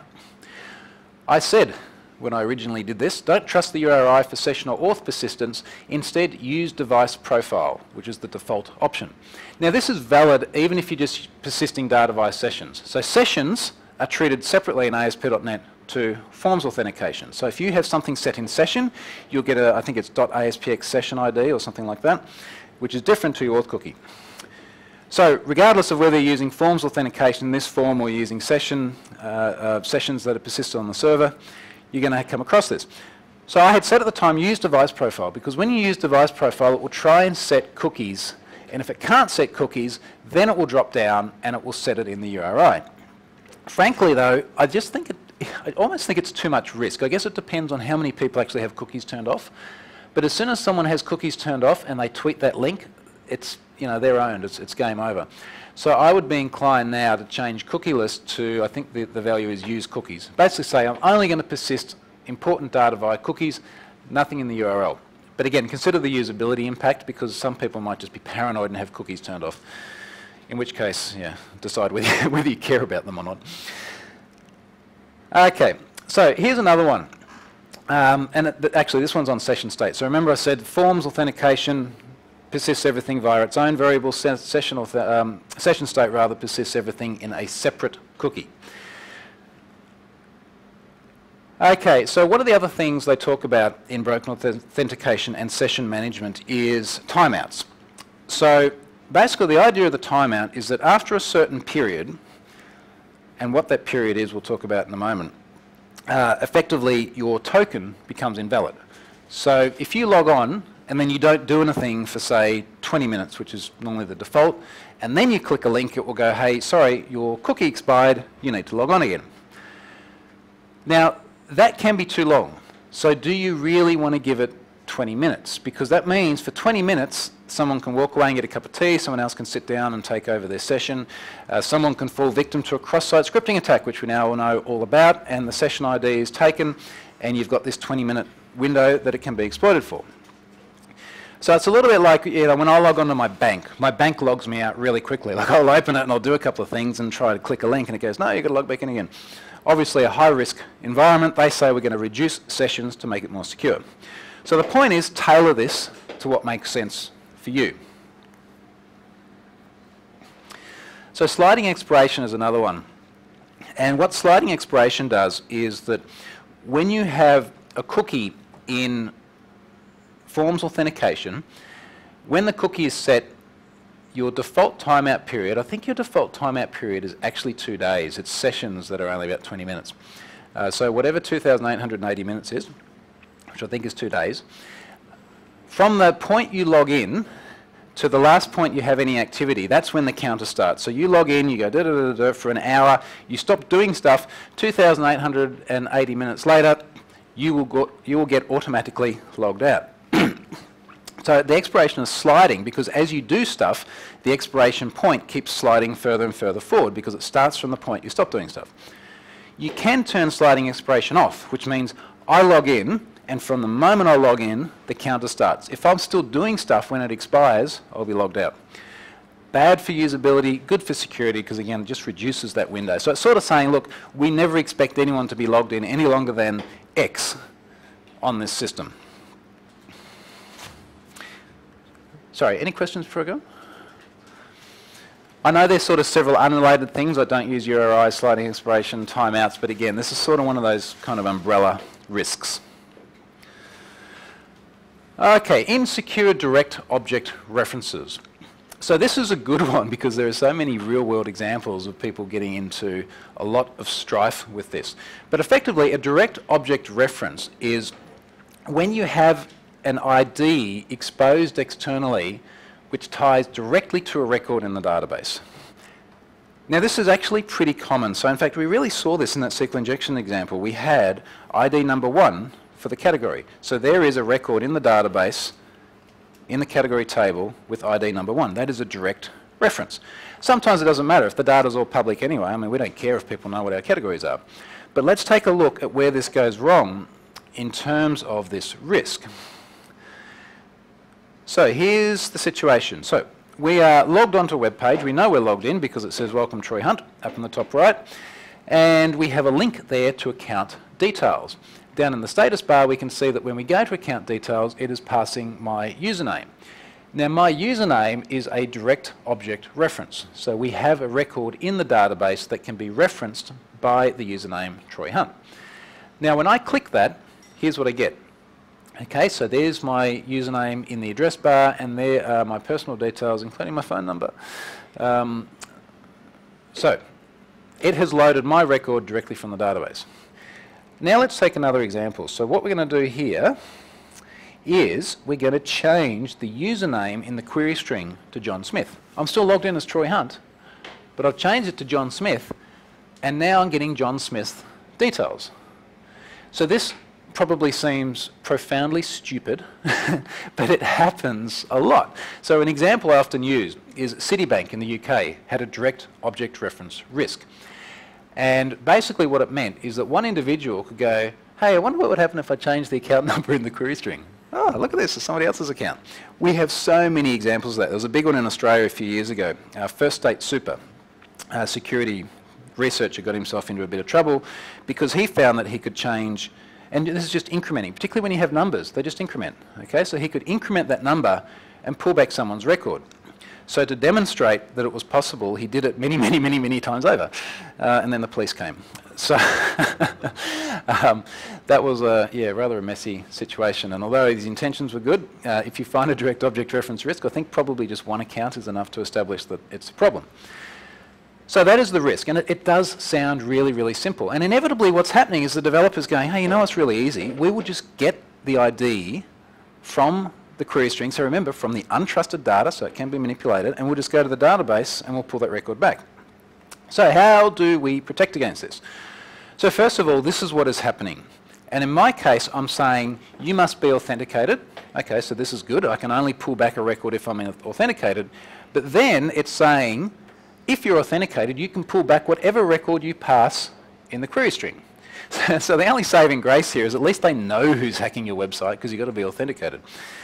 I said, when I originally did this, don't trust the URI for session or auth persistence. Instead, use device profile, which is the default option. Now, this is valid even if you're just persisting data via sessions. So sessions are treated separately in ASP.NET to forms authentication. So if you have something set in session, you'll get a, I think it's .aspx session ID or something like that, which is different to your auth cookie. So regardless of whether you're using forms authentication in this form or you're using sessions that are persisted on the server, you're going to come across this. So I had said at the time, use device profile, because when you use device profile, it will try and set cookies, and if it can't set cookies, then it will drop down and it will set it in the URI. Frankly though, I just think I almost think it's too much risk. I guess it depends on how many people actually have cookies turned off, but as soon as someone has cookies turned off and they tweet that link, it's, you know, they're owned, it's game over. So I would be inclined now to change cookieless to, I think the value is use cookies. Basically say I'm only going to persist important data via cookies, nothing in the URL. But again, consider the usability impact because some people might just be paranoid and have cookies turned off. In which case, yeah, decide whether you care about them or not. Okay, so here's another one. Actually, this one's on session state. So remember I said forms authentication persists everything via its own variable, session state rather persists everything in a separate cookie. Okay, so one of the other things they talk about in broken authentication and session management is timeouts. So basically the idea of the timeout is that after a certain period, and what that period is we'll talk about in a moment, effectively your token becomes invalid. So if you log on and then you don't do anything for say 20 minutes, which is normally the default, and then you click a link, it will go, hey, sorry, your cookie expired, you need to log on again. Now, that can be too long. So do you really want to give it 20 minutes? Because that means for 20 minutes, someone can walk away and get a cup of tea, someone else can sit down and take over their session, someone can fall victim to a cross-site scripting attack, which we now all know all about, and the session ID is taken, and you've got this 20-minute window that it can be exploited for. So it's a little bit like, you know, when I log onto my bank logs me out really quickly. Like, I'll open it and I'll do a couple of things and try to click a link, and it goes, no, you've got to log back in again. Obviously a high-risk environment. They say we're going to reduce sessions to make it more secure. So the point is, tailor this to what makes sense for you. So sliding expiration is another one. And what sliding expiration does is that when you have a cookie in Forms authentication, when the cookie is set, your default timeout period, I think your default timeout period is actually 2 days. It's sessions that are only about 20 minutes. So whatever 2,880 minutes is, which I think is 2 days, from the point you log in to the last point you have any activity, that's when the counter starts. So you log in, you go da-da-da-da for an hour, you stop doing stuff, 2,880 minutes later, you will get automatically logged out. So the expiration is sliding because as you do stuff, the expiration point keeps sliding further and further forward because it starts from the point you stop doing stuff. You can turn sliding expiration off, which means I log in, and from the moment I log in, the counter starts. If I'm still doing stuff when it expires, I'll be logged out. Bad for usability, good for security, because again, it just reduces that window. So it's sort of saying, look, we never expect anyone to be logged in any longer than X on this system. Sorry, any questions before I go? I know there's sort of several unrelated things. I don't use URI, sliding expiration, timeouts, but again, this is sort of one of those kind of umbrella risks. Okay, insecure direct object references. So this is a good one because there are so many real-world examples of people getting into a lot of strife with this. But effectively, a direct object reference is when you have an ID exposed externally which ties directly to a record in the database. Now this is actually pretty common. So in fact, we really saw this in that SQL injection example. We had ID number 1 for the category. So there is a record in the database in the category table with ID number 1. That is a direct reference. Sometimes it doesn't matter if the data's all public anyway. I mean, we don't care if people know what our categories are. But let's take a look at where this goes wrong in terms of this risk. So here's the situation. So we are logged onto a web page. We know we're logged in because it says Welcome Troy Hunt up in the top right. And we have a link there to account details. Down in the status bar, we can see that when we go to account details, it is passing my username. Now my username is a direct object reference. So we have a record in the database that can be referenced by the username Troy Hunt. Now when I click that, here's what I get. Okay, so there's my username in the address bar, and there are my personal details, including my phone number. So it has loaded my record directly from the database. Now let's take another example. So what we're going to do here is we're going to change the username in the query string to John Smith. I'm still logged in as Troy Hunt, but I've changed it to John Smith, and now I'm getting John Smith details. So this probably seems profoundly stupid, but it happens a lot. So an example I often use is Citibank in the UK had a direct object reference risk. And basically what it meant is that one individual could go, hey, I wonder what would happen if I changed the account number in the query string. Oh, look at this, it's somebody else's account. We have so many examples of that. There was a big one in Australia a few years ago. First State Super, security researcher got himself into a bit of trouble because he found that he could change, and this is just incrementing, particularly when you have numbers, they just increment. Okay, so he could increment that number and pull back someone's record. So to demonstrate that it was possible, he did it many, many, many, many times over, and then the police came. So that was rather a messy situation. And although his intentions were good, if you find a direct object reference risk, I think probably just one account is enough to establish that it's a problem. So that is the risk, and it does sound really, really simple. And inevitably what's happening is the developer's going, hey, you know what's really easy? We will just get the ID from the query string, so remember, from the untrusted data, so it can be manipulated, and we'll just go to the database and we'll pull that record back. So how do we protect against this? So first of all, this is what is happening. And in my case, I'm saying you must be authenticated. Okay, so this is good. I can only pull back a record if I'm authenticated. But then it's saying, if you're authenticated, you can pull back whatever record you pass in the query string. So the only saving grace here is at least they know who's hacking your website because you've got to be authenticated.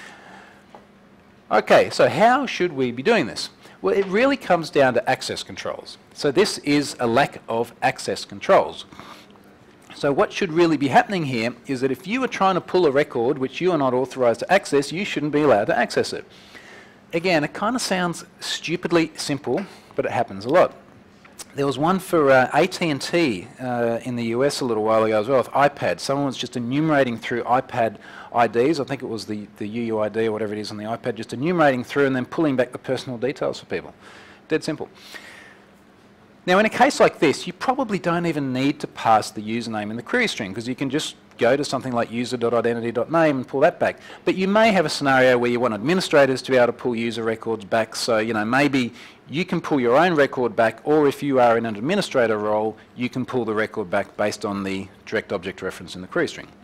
Okay, so how should we be doing this? Well, it really comes down to access controls. So this is a lack of access controls. So what should really be happening here is that if you are trying to pull a record which you are not authorized to access, you shouldn't be allowed to access it. Again, it kind of sounds stupidly simple, but it happens a lot. There was one for AT&T in the US a little while ago as well with iPad. Someone was just enumerating through iPad IDs, I think it was the UUID or whatever it is on the iPad, just enumerating through and then pulling back the personal details for people. Dead simple. Now in a case like this, you probably don't even need to pass the username in the query string because you can just go to something like user.identity.name and pull that back. But you may have a scenario where you want administrators to be able to pull user records back, so you know, maybe you can pull your own record back, or if you are in an administrator role, you can pull the record back based on the direct object reference in the query string.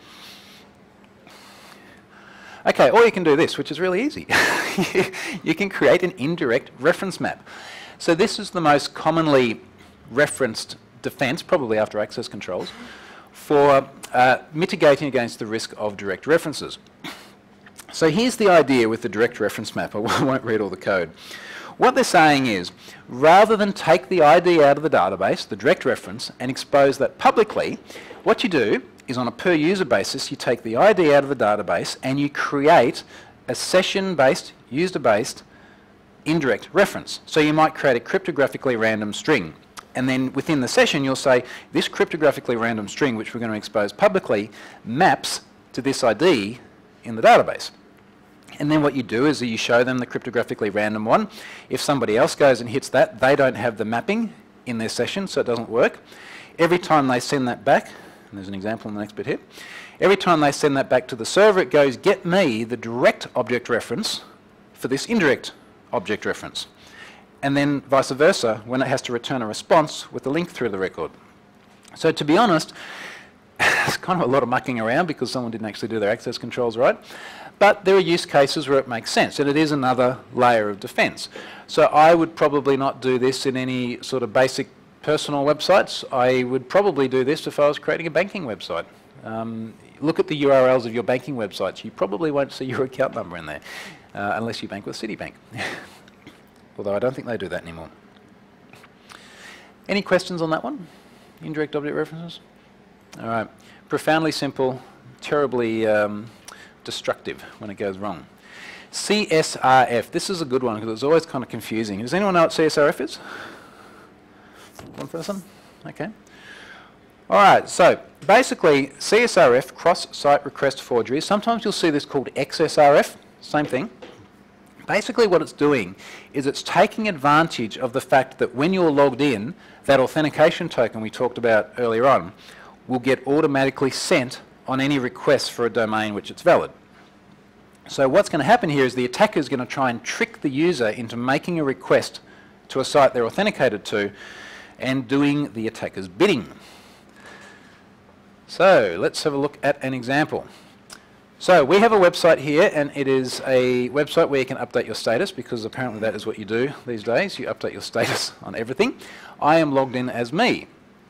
Okay, or you can do this, which is really easy. You can create an indirect reference map. So this is the most commonly referenced defense, probably after access controls, for mitigating against the risk of direct references. So here's the idea with the direct reference map. I won't read all the code. What they're saying is, rather than take the ID out of the database, the direct reference, and expose that publicly, what you do is on a per user basis, you take the ID out of the database and you create a session-based, user-based indirect reference. So you might create a cryptographically random string. And then within the session, you'll say, this cryptographically random string, which we're going to expose publicly, maps to this ID in the database. And then what you do is that you show them the cryptographically random one. If somebody else goes and hits that, they don't have the mapping in their session, so it doesn't work. Every time they send that back, and there's an example in the next bit here, every time they send that back to the server, it goes, get me the direct object reference for this indirect object reference. And then vice versa, when it has to return a response with a link through the record. So to be honest, it's kind of a lot of mucking around because someone didn't actually do their access controls right. But there are use cases where it makes sense, and it is another layer of defense. So I would probably not do this in any sort of basic personal websites. I would probably do this if I was creating a banking website. Look at the URLs of your banking websites. You probably won't see your account number in there, unless you bank with Citibank. Although I don't think they do that anymore. Any questions on that one? Indirect object references? All right. Profoundly simple, terribly destructive when it goes wrong. CSRF. This is a good one because it's always kind of confusing. Does anyone know what CSRF is? One person? Okay. All right. So basically, CSRF, cross-site request forgery. Sometimes you'll see this called XSRF. Same thing. Basically what it's doing is it's taking advantage of the fact that when you're logged in, that authentication token we talked about earlier on will get automatically sent on any request for a domain which it's valid. So what's going to happen here is the attacker is going to try and trick the user into making a request to a site they're authenticated to and doing the attacker's bidding. So let's have a look at an example. So we have a website here, and it is a website where you can update your status, because apparently that is what you do these days. You update your status on everything. I am logged in as me.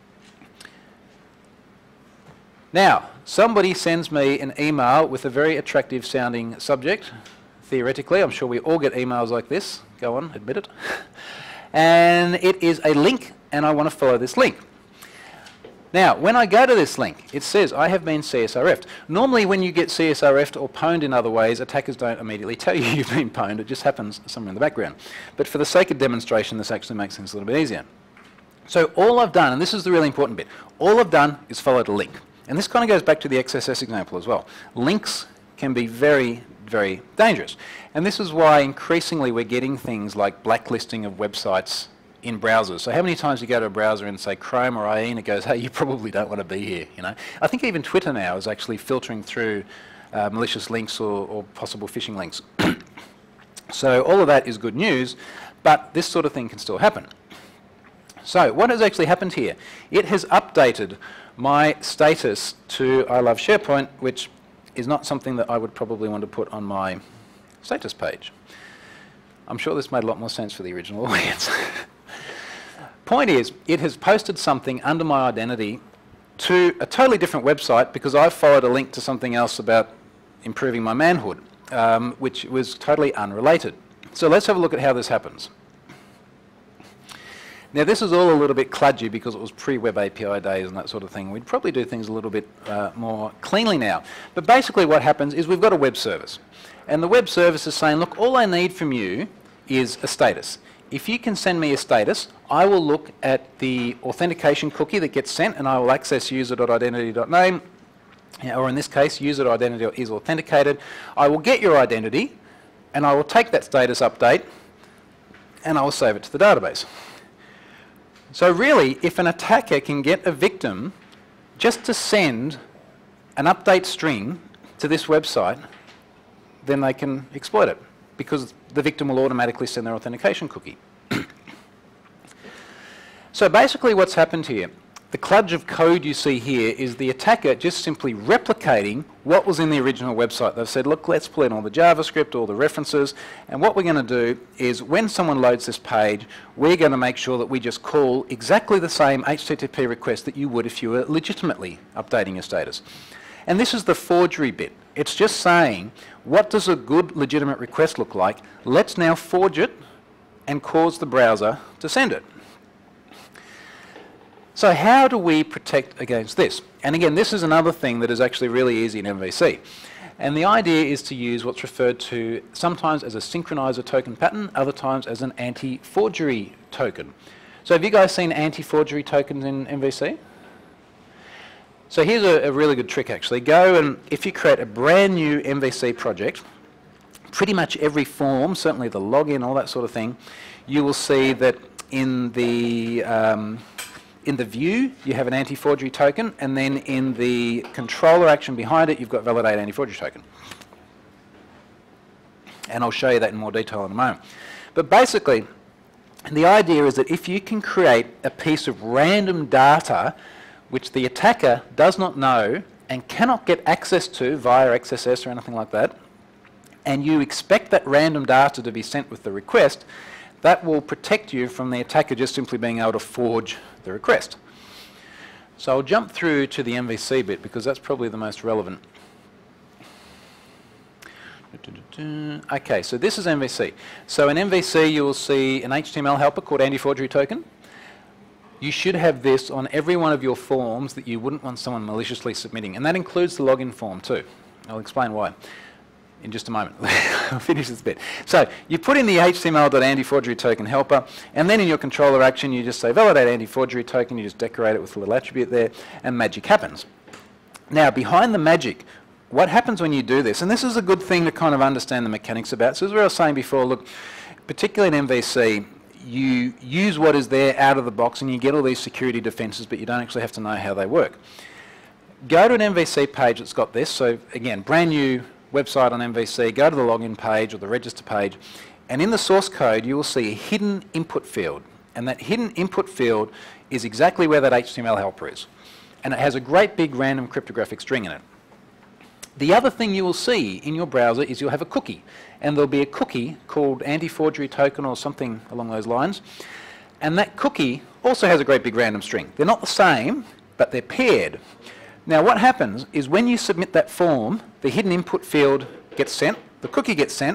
Now, somebody sends me an email with a very attractive sounding subject. Theoretically, I'm sure we all get emails like this. Go on, admit it. And it is a link, and I want to follow this link. Now, when I go to this link, it says I have been CSRF'd. Normally when you get CSRF'd or pwned in other ways, attackers don't immediately tell you you've been pwned. It just happens somewhere in the background. But for the sake of demonstration, this actually makes things a little bit easier. So all I've done, and this is the really important bit, all I've done is followed a link. And this kind of goes back to the XSS example as well. Links can be very, very dangerous. And this is why increasingly we're getting things like blacklisting of websites in browsers. So how many times you go to a browser and say Chrome or IE and it goes, hey, you probably don't want to be here, you know. I think even Twitter now is actually filtering through malicious links or possible phishing links. So all of that is good news, but this sort of thing can still happen. So what has actually happened here? It has updated my status to I love SharePoint, which is not something that I would probably want to put on my status page. I'm sure this made a lot more sense for the original audience. Point is, it has posted something under my identity to a totally different website because I followed a link to something else about improving my manhood, which was totally unrelated. So let's have a look at how this happens. Now this is all a little bit kludgy because it was pre-Web API days and that sort of thing. We'd probably do things a little bit more cleanly now. But basically what happens is we've got a web service. And the web service is saying, look, all I need from you is a status. If you can send me a status, I will look at the authentication cookie that gets sent and I will access user.identity.name, or in this case, user.identity is authenticated. I will get your identity and I will take that status update and I will save it to the database. So really, if an attacker can get a victim just to send an update string to this website, then they can exploit it because the victim will automatically send their authentication cookie. So basically what's happened here, the kludge of code you see here is the attacker just simply replicating what was in the original website. They've said, look, let's pull in all the JavaScript, all the references, and what we're going to do is when someone loads this page, we're going to make sure that we just call exactly the same HTTP request that you would if you were legitimately updating your status. And this is the forgery bit. It's just saying, what does a good legitimate request look like? Let's now forge it and cause the browser to send it. So how do we protect against this? And again, this is another thing that is actually really easy in MVC. And the idea is to use what's referred to sometimes as a synchronizer token pattern, other times as an anti-forgery token. So have you guys seen anti-forgery tokens in MVC? So here's a really good trick actually. Go and if you create a brand new MVC project, pretty much every form, certainly the login, all that sort of thing, you will see that in the view, you have an anti-forgery token, and then in the controller action behind it, you've got validate anti-forgery token. And I'll show you that in more detail in a moment. But basically, the idea is that if you can create a piece of random data which the attacker does not know and cannot get access to via XSS or anything like that, and you expect that random data to be sent with the request, that will protect you from the attacker just simply being able to forge the request. So I'll jump through to the MVC bit because that's probably the most relevant. Okay, so this is MVC. So in MVC you will see an HTML helper called anti-forgery token. You should have this on every one of your forms that you wouldn't want someone maliciously submitting, and that includes the login form too. I'll explain why in just a moment. I'll finish this bit. So you put in the HTML.anti-forgery token helper, and then in your controller action you just say validate anti-forgery token, you just decorate it with a little attribute there, and magic happens. Now behind the magic, what happens when you do this, and this is a good thing to kind of understand the mechanics about, so as we were saying before, look, particularly in MVC, you use what is there out of the box and you get all these security defenses, but you don't actually have to know how they work. Go to an MVC page that's got this, so again, brand new website on MVC, go to the login page or the register page, and in the source code you will see a hidden input field, and that hidden input field is exactly where that HTML helper is, and it has a great big random cryptographic string in it. The other thing you will see in your browser is you'll have a cookie, and there'll be a cookie called anti-forgery token or something along those lines, and that cookie also has a great big random string. They're not the same, but they're paired. Now what happens is when you submit that form, the hidden input field gets sent, the cookie gets sent,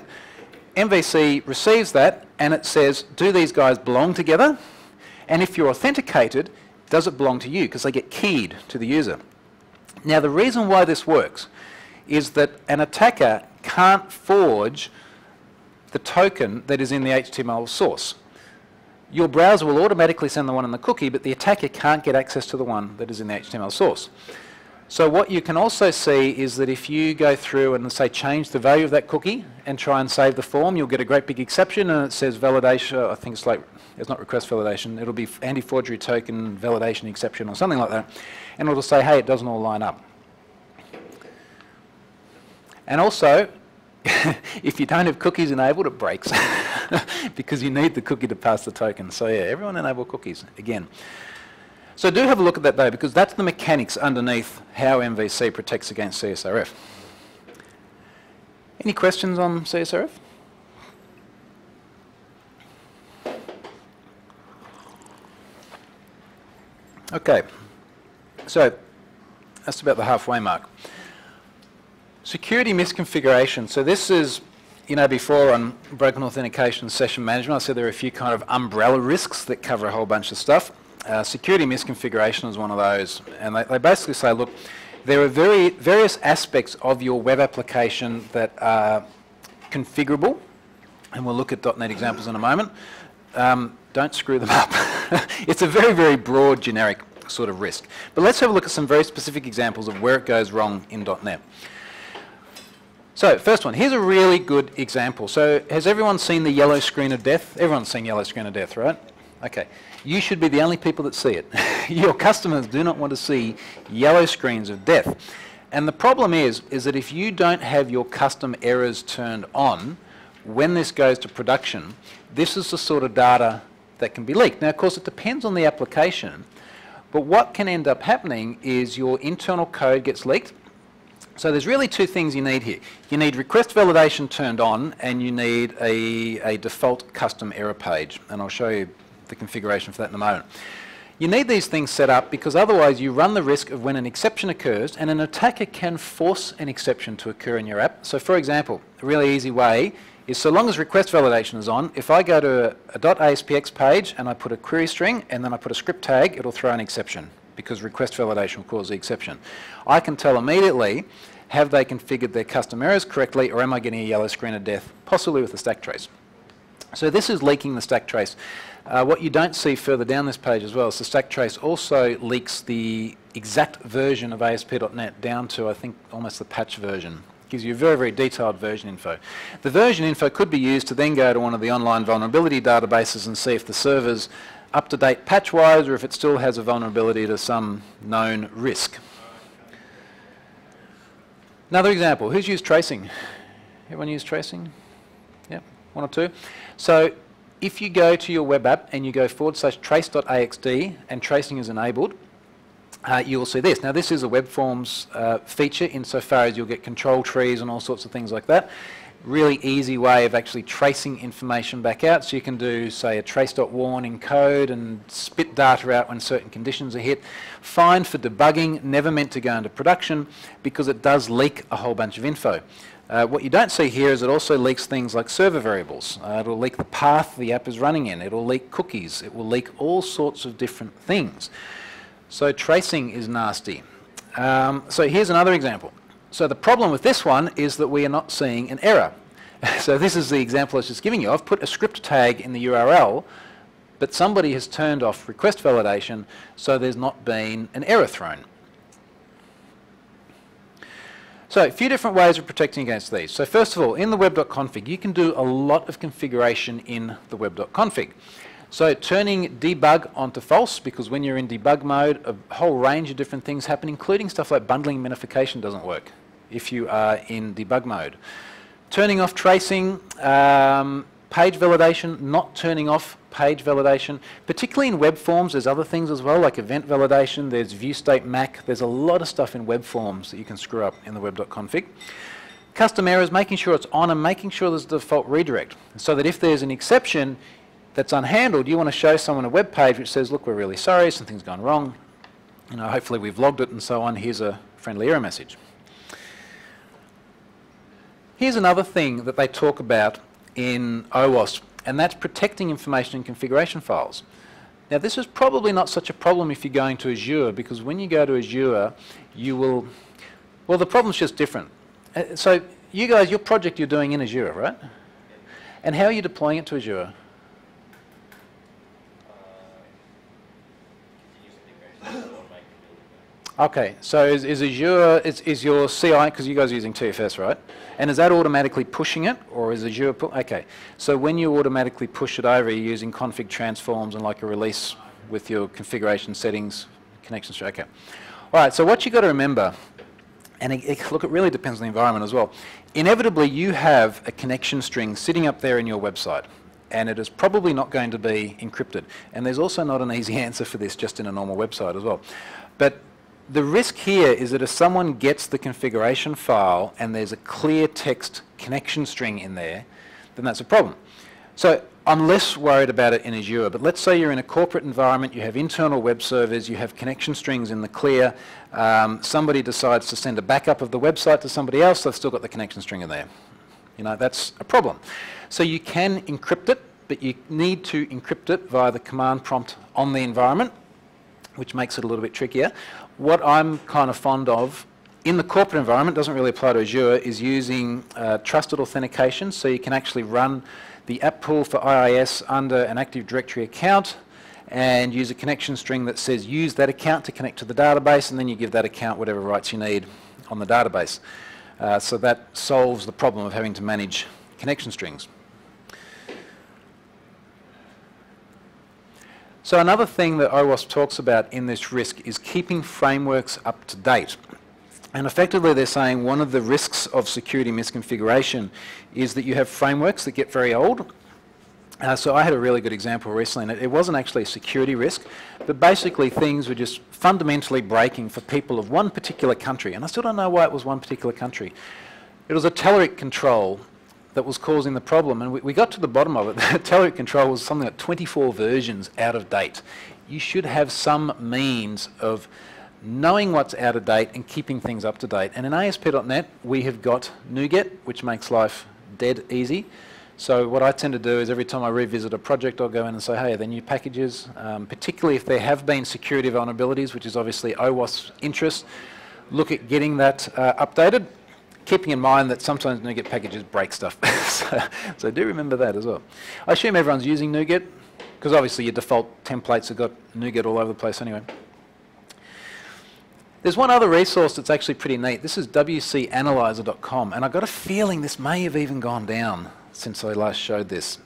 MVC receives that and it says, do these guys belong together? And if you're authenticated, does it belong to you? Because they get keyed to the user. Now the reason why this works is that an attacker can't forge the token that is in the HTML source. Your browser will automatically send the one in the cookie, but the attacker can't get access to the one that is in the HTML source. So what you can also see is that if you go through and say change the value of that cookie and try and save the form, you'll get a great big exception and it says validation, I think it's like, it's not request validation, it'll be anti-forgery token validation exception or something like that, and it'll say, hey, it doesn't all line up. And also, if you don't have cookies enabled, it breaks because you need the cookie to pass the token. So yeah, everyone enable cookies again. So do have a look at that though, because that's the mechanics underneath how MVC protects against CSRF. Any questions on CSRF? Okay, so that's about the halfway mark. Security misconfiguration. So this is, you know, before on broken authentication session management, I said there are a few kind of umbrella risks that cover a whole bunch of stuff. Security misconfiguration is one of those. And they basically say, look, there are various aspects of your web application that are configurable. And we'll look at .NET examples in a moment. Don't screw them up. It's a very, very broad, generic sort of risk. But let's have a look at some very specific examples of where it goes wrong in .NET. So, first one, here's a really good example. So, has everyone seen the yellow screen of death? Everyone's seen yellow screen of death, right? Okay. You should be the only people that see it. Your customers do not want to see yellow screens of death. And the problem is that if you don't have your custom errors turned on, when this goes to production, this is the sort of data that can be leaked. Now, of course, it depends on the application, but what can end up happening is your internal code gets leaked. So there's really two things you need here. You need request validation turned on, and you need a default custom error page. And I'll show you the configuration for that in a moment. You need these things set up because otherwise you run the risk of when an exception occurs, and an attacker can force an exception to occur in your app. So for example, a really easy way is so long as request validation is on, if I go to a .aspx page and I put a query string and then I put a script tag, it'll throw an exception because request validation will cause the exception. I can tell immediately, have they configured their custom errors correctly, or am I getting a yellow screen of death, possibly with a stack trace. So this is leaking the stack trace. What you don't see further down this page as well is the stack trace also leaks the exact version of ASP.NET down to, I think, almost the patch version. Gives you very, very detailed version info. The version info could be used to then go to one of the online vulnerability databases and see if the server's up to date patch-wise or if it still has a vulnerability to some known risk. Another example, who's used tracing? Everyone used tracing? Yeah, one or two. So if you go to your web app and you go /trace.axd and tracing is enabled, you will see this. Now this is a web forms feature insofar as you'll get control trees and all sorts of things like that. Really easy way of actually tracing information back out. So you can do, say, a trace.warn in code and spit data out when certain conditions are hit. Fine for debugging, never meant to go into production because it does leak a whole bunch of info. What you don't see here is it also leaks things like server variables. It'll leak the path the app is running in. It'll leak cookies. It will leak all sorts of different things. So tracing is nasty. So here's another example. So the problem with this one is that we are not seeing an error. So this is the example I was just giving you. I've put a script tag in the URL, but somebody has turned off request validation, so there's not been an error thrown. So a few different ways of protecting against these. So first of all, in the web.config, you can do a lot of configuration in the web.config. So turning debug onto false, because when you're in debug mode, a whole range of different things happen, including stuff like bundling minification doesn't work if you are in debug mode. Turning off tracing, page validation, not turning off page validation, particularly in web forms. There's other things as well, like event validation, there's view state MAC, there's a lot of stuff in web forms that you can screw up in the web.config. Custom errors, making sure it's on and making sure there's a default redirect, so that if there's an exception that's unhandled, you want to show someone a web page which says, look, we're really sorry, something's gone wrong, you know, hopefully we've logged it and so on, here's a friendly error message. Here's another thing that they talk about in OWASP, and that's protecting information in configuration files. Now this is probably not such a problem if you're going to Azure, because when you go to Azure, you will, well, the problem's just different. So you guys, your project you're doing in Azure, right? And how are you deploying it to Azure? Okay, so is Azure, is your CI, because you guys are using TFS, right? And is that automatically pushing it, or is Azure, okay. So when you automatically push it over, you're using config transforms and like a release with your configuration settings, connections, okay. All right, so what you've got to remember And look, it really depends on the environment as well. Inevitably, you have a connection string sitting up there in your website, and it is probably not going to be encrypted. And there's also not an easy answer for this just in a normal website as well. But the risk here is that if someone gets the configuration file and there's a clear text connection string in there, then that's a problem. So I'm less worried about it in Azure, but let's say you're in a corporate environment, you have internal web servers, you have connection strings in the clear, somebody decides to send a backup of the website to somebody else, they've still got the connection string in there. You know, that's a problem. So you can encrypt it, but you need to encrypt it via the command prompt on the environment, which makes it a little bit trickier. What I'm kind of fond of in the corporate environment, doesn't really apply to Azure, is using trusted authentication, so you can actually run the app pool for IIS under an Active Directory account and use a connection string that says use that account to connect to the database, and then you give that account whatever rights you need on the database. So that solves the problem of having to manage connection strings. So another thing that OWASP talks about in this risk is keeping frameworks up to date. And effectively they're saying one of the risks of security misconfiguration is that you have frameworks that get very old. So I had a really good example recently, and it wasn't actually a security risk, but basically things were just fundamentally breaking for people of one particular country. And I still don't know why it was one particular country. It was a Telerik control that was causing the problem, and we got to the bottom of it. The Telerik control was something like 24 versions out of date. You should have some means of knowing what's out of date and keeping things up to date. And in ASP.NET, we have got NuGet, which makes life dead easy. So what I tend to do is every time I revisit a project, I'll go in and say, hey, are there new packages? Particularly if there have been security vulnerabilities, which is obviously OWASP's interest, look at getting that updated, keeping in mind that sometimes NuGet packages break stuff. so do remember that as well. I assume everyone's using NuGet, because obviously your default templates have got NuGet all over the place anyway. There's one other resource that's actually pretty neat. This is wcanalyzer.com, and I've got a feeling this may have even gone down since I last showed this.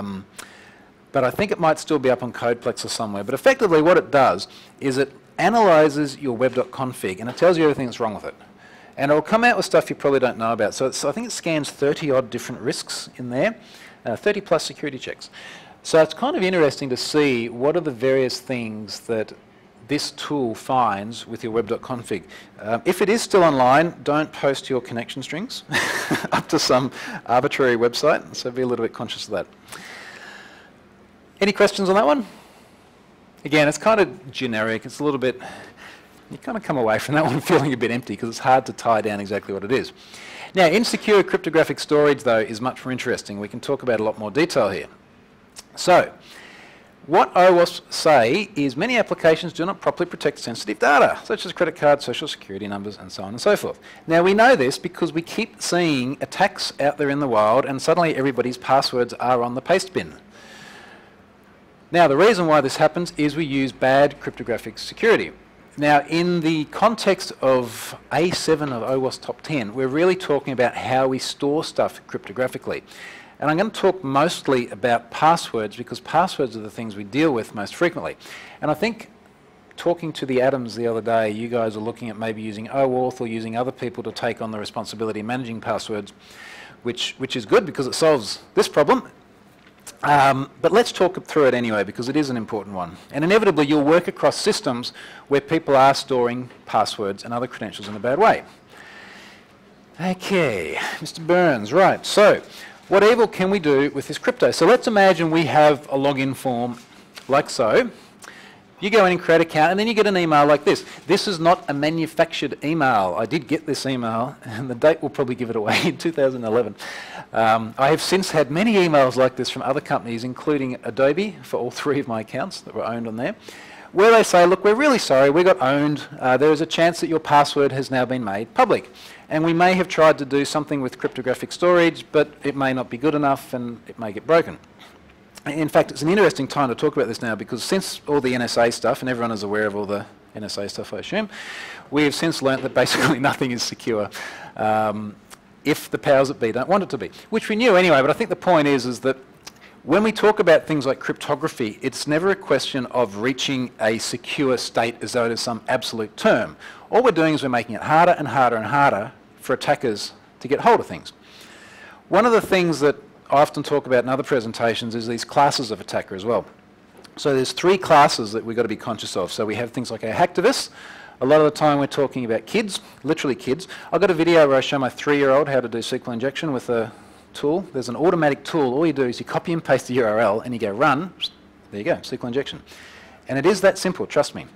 But I think it might still be up on Codeplex or somewhere. But effectively what it does is it analyzes your web.config, and it tells you everything that's wrong with it. And it'll come out with stuff you probably don't know about. So I think it scans 30 odd different risks in there, 30 plus security checks. So it's kind of interesting to see what are the various things that this tool finds with your web.config. If it is still online, don't post your connection strings up to some arbitrary website, so be a little bit conscious of that. Any questions on that one? Again, it's kind of generic. It's a little bit, you kind of come away from that one feeling a bit empty because it's hard to tie down exactly what it is. Now, insecure cryptographic storage, though, is much more interesting. We can talk about a lot more detail here. So, what OWASP say is many applications do not properly protect sensitive data, such as credit cards, social security numbers, and so on and so forth. Now, we know this because we keep seeing attacks out there in the wild, and suddenly everybody's passwords are on the paste bin. Now, the reason why this happens is we use bad cryptographic security. Now, in the context of A7 of OWASP Top 10, we're really talking about how we store stuff cryptographically. And I'm going to talk mostly about passwords because passwords are the things we deal with most frequently. And I think talking to the Adams the other day, you guys are looking at maybe using OAuth or using other people to take on the responsibility of managing passwords, which is good because it solves this problem. But let's talk through it anyway because it is an important one. And inevitably you'll work across systems where people are storing passwords and other credentials in a bad way. Okay, Mr. Burns, right. So, what evil can we do with this crypto? So let's imagine we have a login form like so. You go in and create an account and then you get an email like this. This is not a manufactured email. I did get this email and the date will probably give it away in 2011. I have since had many emails like this from other companies, including Adobe for all 3 of my accounts that were owned on there, where they say, look, we're really sorry, we got owned. There is a chance that your password has now been made public. And we may have tried to do something with cryptographic storage, but it may not be good enough and it may get broken. In fact, it's an interesting time to talk about this now because since all the NSA stuff, and everyone is aware of all the NSA stuff, I assume, we have since learnt that basically nothing is secure if the powers that be don't want it to be, which we knew anyway, but I think the point is that When we talk about things like cryptography, it's never a question of reaching a secure state as though it is some absolute term. All we're doing is we're making it harder and harder and harder for attackers to get hold of things. One of the things that I often talk about in other presentations is these classes of attacker as well. So there's 3 classes that we've got to be conscious of. So we have things like our hacktivists. A lot of the time we're talking about kids, literally kids. I've got a video where I show my 3-year-old how to do SQL injection with a tool. There's an automatic tool. All you do is you copy and paste the URL and you go run. There you go, SQL injection. And it is that simple, trust me.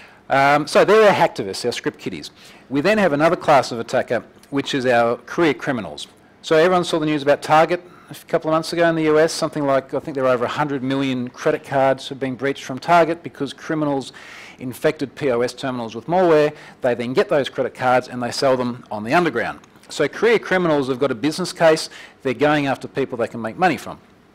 So they're our hacktivists, our script kiddies. We then have another class of attacker, which is our career criminals. So everyone saw the news about Target a couple of months ago in the US, something like, I think there are over 100 million credit cards have been breached from Target because criminals infected POS terminals with malware. They then get those credit cards and they sell them on the underground. So career criminals have got a business case. They're going after people they can make money from.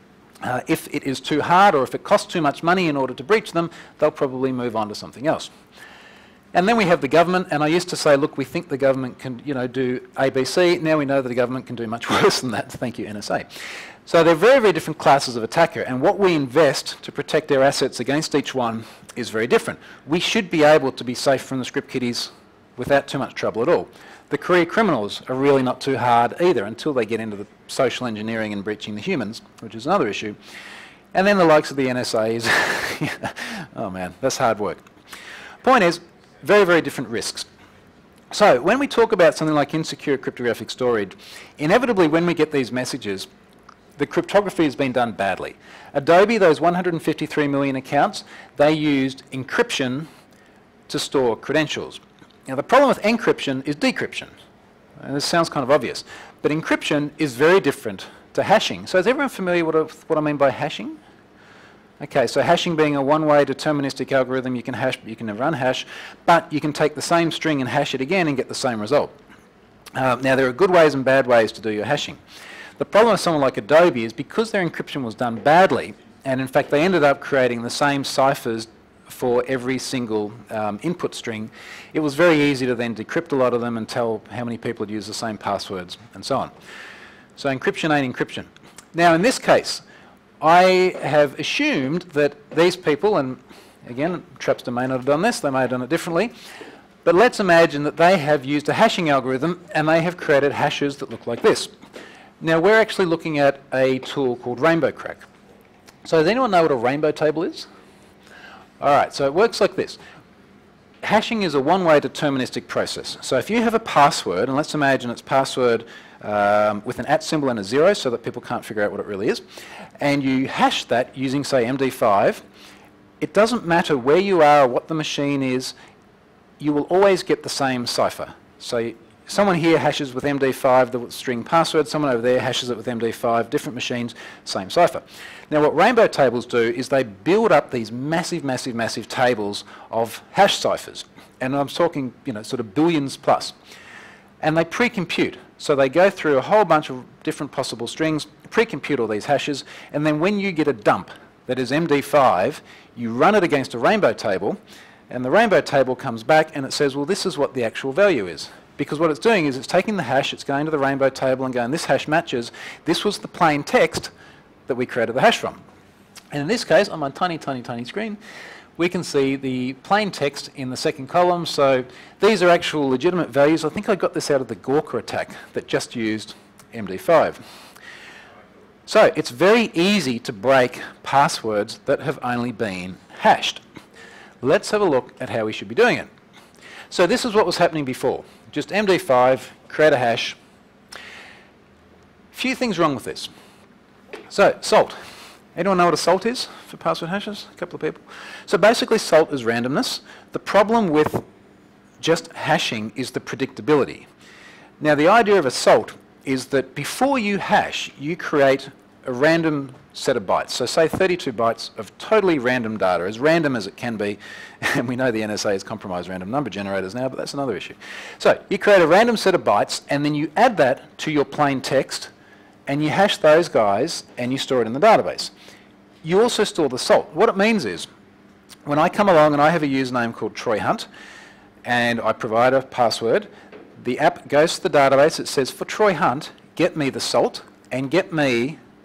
If it is too hard or if it costs too much money in order to breach them, they'll probably move on to something else. And then we have the government, and I used to say, look, we think the government can, do ABC. Now we know that the government can do much worse than that. Thank you, NSA. So they're very, very different classes of attacker, and what we invest to protect our assets against each one is very different. We should be able to be safe from the script kiddies without too much trouble at all. The career criminals are really not too hard either until they get into the social engineering and breaching the humans, which is another issue. And then the likes of the NSA is, oh man, that's hard work. Point is, very, very different risks. So when we talk about something like insecure cryptographic storage, inevitably when we get these messages, the cryptography has been done badly. Adobe, those 153 million accounts, they used encryption to store credentials. Now the problem with encryption is decryption. And this sounds kind of obvious, but encryption is very different to hashing. So is everyone familiar with what I mean by hashing? Okay, so hashing being a one-way deterministic algorithm, you can hash, but you can never unhash, but you can take the same string and hash it again and get the same result. Now there are good ways and bad ways to do your hashing. The problem with someone like Adobe is because their encryption was done badly, and in fact they ended up creating the same ciphers for every single input string, it was very easy to then decrypt a lot of them and tell how many people had used the same passwords and so on. So encryption ain't encryption. Now in this case, I have assumed that these people, and again, Trapster may not have done this, they may have done it differently, but let's imagine that they have used a hashing algorithm and they have created hashes that look like this. Now we're actually looking at a tool called Rainbow Crack. So does anyone know what a rainbow table is? Alright, so it works like this. Hashing is a one-way deterministic process. So if you have a password, and let's imagine it's password with an @ symbol and a 0 so that people can't figure out what it really is, and you hash that using, say, MD5, it doesn't matter where you are or what the machine is, you will always get the same cipher. So someone here hashes with MD5 the string password, someone over there hashes it with MD5, different machines, same cipher. Now what rainbow tables do is they build up these massive, massive, massive tables of hash ciphers. And I'm talking, sort of billions plus. And they pre-compute. So they go through a whole bunch of different possible strings, pre-compute all these hashes, and then when you get a dump that is MD5, you run it against a rainbow table, and the rainbow table comes back and it says, well, this is what the actual value is. Because what it's doing is it's taking the hash, it's going to the rainbow table and going, this hash matches, this was the plain text that we created the hash from. And in this case, on my tiny, tiny, tiny screen, we can see the plain text in the second column. So these are actual legitimate values. I think I got this out of the Gawker attack that just used MD5. So it's very easy to break passwords that have only been hashed. Let's have a look at how we should be doing it. So this is what was happening before. Just MD5, create a hash. Few things wrong with this. So, salt. Anyone know what a salt is for password hashes? A couple of people. So basically salt is randomness. The problem with just hashing is the predictability. Now the idea of a salt is that before you hash, you create a random set of bytes. So say 32 bytes of totally random data, as random as it can be. And we know the NSA has compromised random number generators now, but that's another issue. So you create a random set of bytes and then you add that to your plain text and you hash those guys and you store it in the database. You also store the salt. What it means is, when I come along and I have a username called Troy Hunt and I provide a password, the app goes to the database, it says, for Troy Hunt, get me the salt and get me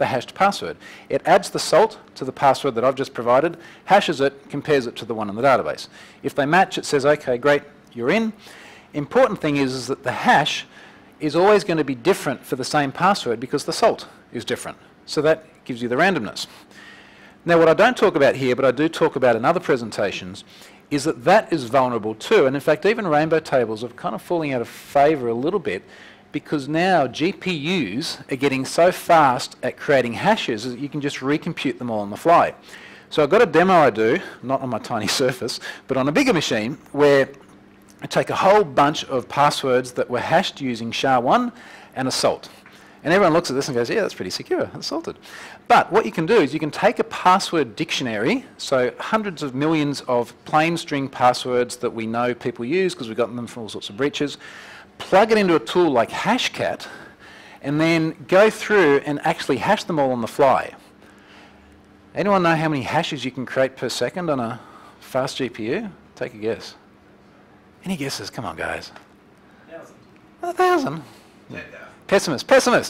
the hashed password. It adds the salt to the password that I've just provided, hashes it, compares it to the one in the database. If they match, it says, okay, great, you're in. Important thing is that the hash is always going to be different for the same password because the salt is different. So that gives you the randomness. Now, what I don't talk about here, but I do talk about in other presentations, is that that is vulnerable too. And in fact, even rainbow tables are kind of falling out of favour a little bit because now GPUs are getting so fast at creating hashes that you can just recompute them all on the fly. So I've got a demo I do, not on my tiny Surface, but on a bigger machine, where I take a whole bunch of passwords that were hashed using SHA-1 and a salt. And everyone looks at this and goes, yeah, that's pretty secure, it's salted. But what you can do is you can take a password dictionary, so hundreds of millions of plain string passwords that we know people use because we've gotten them from all sorts of breaches, plug it into a tool like Hashcat, and then go through and actually hash them all on the fly. Anyone know how many hashes you can create per second on a fast GPU? Take a guess. Any guesses? Come on, guys. 1,000. 1,000? 10,000. Pessimist.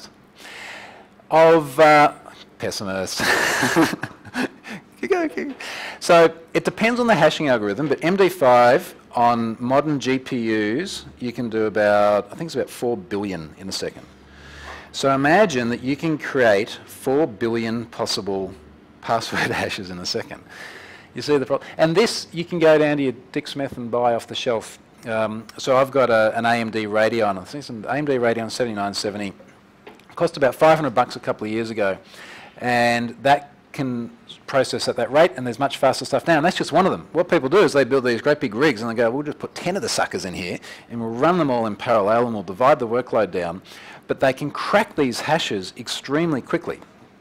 Pessimist. So it depends on the hashing algorithm, but MD5 on modern GPUs, you can do about, I think it's about 4 billion in a second. So imagine that you can create 4 billion possible password hashes in a second. You see the problem? And this, you can go down to your Dick Smith and buy off the shelf. So I've got an AMD Radeon, I think it's an AMD Radeon 7970. It cost about $500 a couple of years ago. And that can process at that rate, and there's much faster stuff now. And that's just one of them. What people do is they build these great big rigs and they go, we'll just put 10 of the suckers in here and we'll run them all in parallel and we'll divide the workload down. But they can crack these hashes extremely quickly.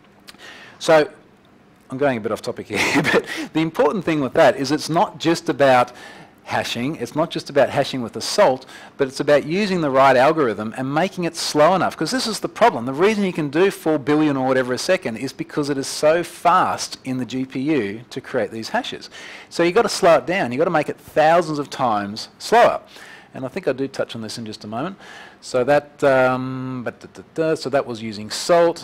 So I'm going a bit off topic here, but the important thing with that is it's not just about hashing, it's not just about hashing with the salt, but it's about using the right algorithm and making it slow enough, because this is the problem. The reason you can do 4 billion or whatever a second is because it is so fast in the GPU to create these hashes. So you've got to slow it down, you've got to make it thousands of times slower. And I think I do touch on this in just a moment. So that, so that was using salt.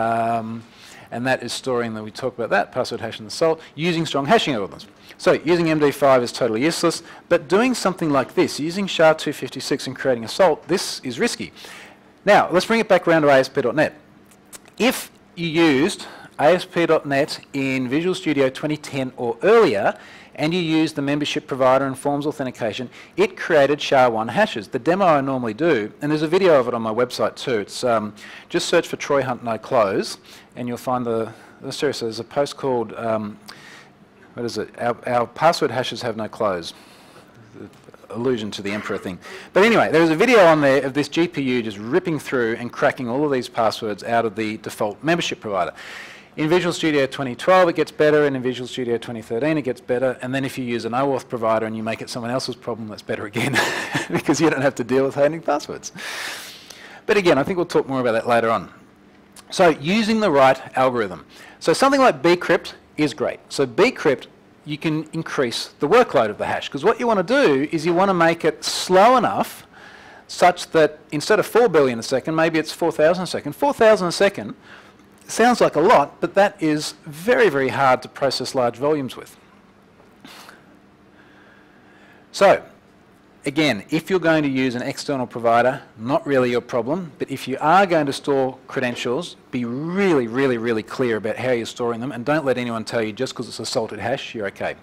And that is storing, that we talk about that, password hash and the salt, using strong hashing algorithms. So using MD5 is totally useless, but doing something like this, using SHA-256 and creating a salt, this is risky. Now, let's bring it back around to ASP.NET. If you used ASP.NET in Visual Studio 2010 or earlier, and you used the membership provider and forms authentication, it created SHA-1 hashes. The demo I normally do, and there's a video of it on my website too, it's just search for Troy Hunt No Close, and you'll find seriously, there's a post called, what is it, our password hashes have no close. Allusion to the Emperor thing. But anyway, there's a video on there of this GPU just ripping through and cracking all of these passwords out of the default membership provider. In Visual Studio 2012 it gets better, and in Visual Studio 2013 it gets better, and then if you use an OAuth provider and you make it someone else's problem, that's better again, because you don't have to deal with hiding passwords. But again, I think we'll talk more about that later on. So using the right algorithm. So something like bcrypt is great. So bcrypt, you can increase the workload of the hash, because what you want to do is you want to make it slow enough such that instead of 4 billion a second, maybe it's 4,000 a second. 4,000 a second sounds like a lot, but that is very, very hard to process large volumes with. So, again, if you're going to use an external provider, not really your problem, but if you are going to store credentials, be really, really, really clear about how you're storing them, and don't let anyone tell you just because it's a salted hash, you're okay.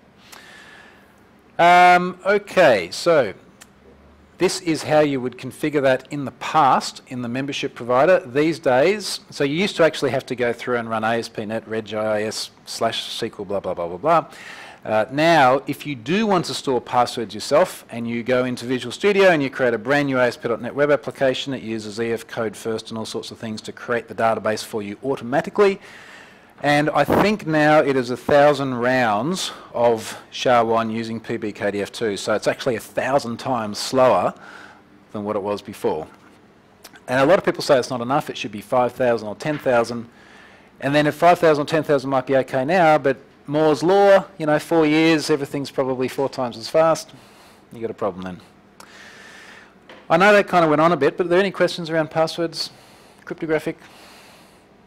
Okay, so this is how you would configure that in the past in the membership provider. These days, so you used to actually have to go through and run ASP.NET regis/SQL blah, blah, blah, blah, blah. Now, if you do want to store passwords yourself and you go into Visual Studio and you create a brand new ASP.NET web application that uses EF code first and all sorts of things to create the database for you automatically, and I think now it is 1,000 rounds of SHA-1 using PBKDF2, so it's actually 1,000 times slower than what it was before. And a lot of people say it's not enough, it should be 5,000 or 10,000, and then if 5,000 or 10,000 might be okay now, but Moore's law, 4 years, everything's probably 4 times as fast, you got a problem then. I know that kind of went on a bit, but are there any questions around passwords, cryptographic?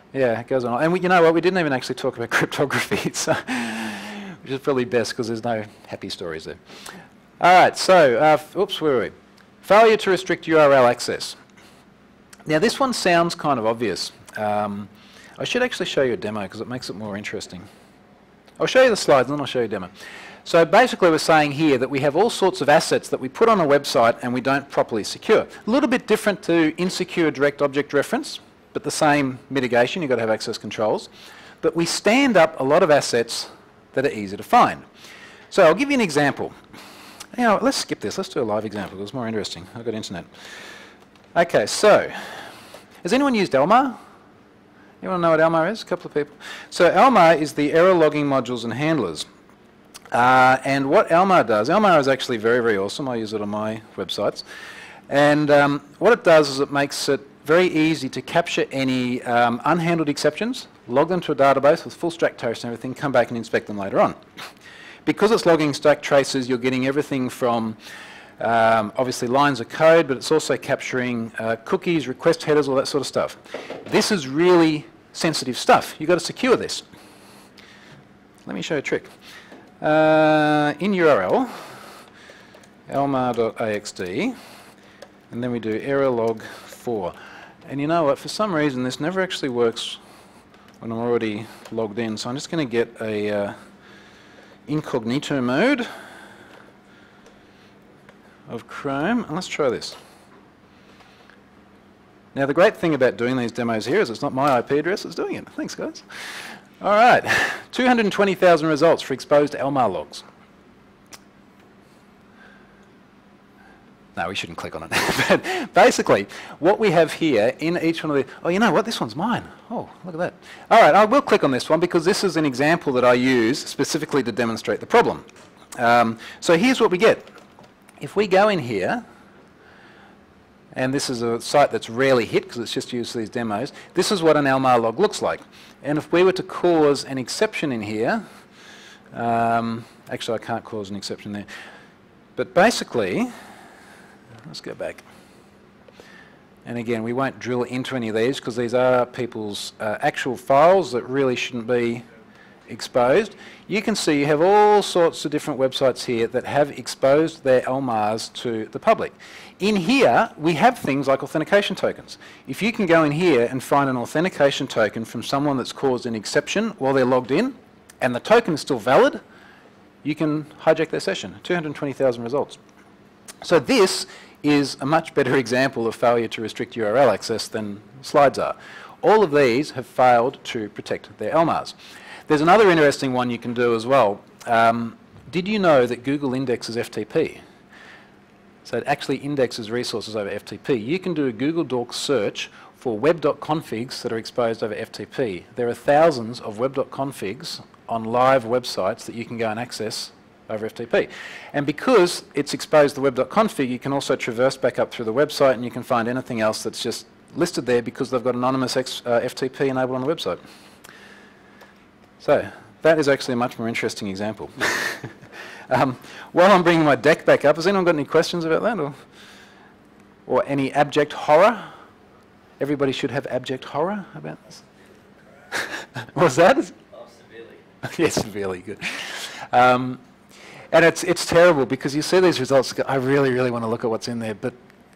Yeah, it goes on. And you know what? We didn't even actually talk about cryptography, so which is probably best because there's no happy stories there. All right, so, oops, where were we? Failure to restrict URL access. Now, this one sounds kind of obvious. I should actually show you a demo because it makes it more interesting. I'll show you the slides and then I'll show you a demo. So basically we're saying here that we have all sorts of assets that we put on a website and we don't properly secure. A little bit different to insecure direct object reference, but the same mitigation, you've got to have access controls. But we stand up a lot of assets that are easy to find. So I'll give you an example. You know, let's skip this. Let's do a live example because it's more interesting. I've got internet. Okay, so has anyone used Elmar? You want to know what Elmar is? A couple of people. So Elmar is the error logging modules and handlers. And what Elmar does, Elmar is actually very, very awesome. I use it on my websites. And what it does is it makes it very easy to capture any unhandled exceptions, log them to a database with full stack trace and everything, come back and inspect them later on. Because it's logging stack traces, you're getting everything from obviously lines of code, but it's also capturing cookies, request headers, all that sort of stuff. This is really sensitive stuff. You've got to secure this. Let me show you a trick. In URL, elmar.axd, and then we do error log 4. And you know what, for some reason this never actually works when I'm already logged in, so I'm just going to get a incognito mode of Chrome, and let's try this. Now the great thing about doing these demos here is it's not my IP address, it's doing it. Thanks guys. All right, 220,000 results for exposed Elmar logs. No, we shouldn't click on it. But basically, what we have here in each one of the... Oh, you know what? This one's mine. Oh, look at that. All right, I will click on this one because this is an example that I use specifically to demonstrate the problem. So here's what we get. If we go in here, and this is a site that's rarely hit because it's just used for these demos, this is what an Elmar log looks like. And if we were to cause an exception in here, actually I can't cause an exception there, but basically, let's go back. And again, we won't drill into any of these because these are people's actual files that really shouldn't be exposed. You can see you have all sorts of different websites here that have exposed their Elmars to the public. In here, we have things like authentication tokens. If you can go in here and find an authentication token from someone that's caused an exception while they're logged in, and the token is still valid, you can hijack their session. 220,000 results. So this is a much better example of failure to restrict URL access than slides are. All of these have failed to protect their Elmars. There's another interesting one you can do as well. Did you know that Google indexes FTP? So it actually indexes resources over FTP. You can do a Google Docs search for web.configs that are exposed over FTP. There are thousands of web.configs on live websites that you can go and access over FTP. And because it's exposed the web.config, you can also traverse back up through the website and you can find anything else that's just listed there because they've got anonymous FTP enabled on the website. So that is actually a much more interesting example. While I'm bringing my deck back up, has anyone got any questions about that? Or any abject horror? Everybody should have abject horror about this. What's that? Oh, severely. Yes, severely, good. And it's terrible because you see these results, I really, really want to look at what's in there, but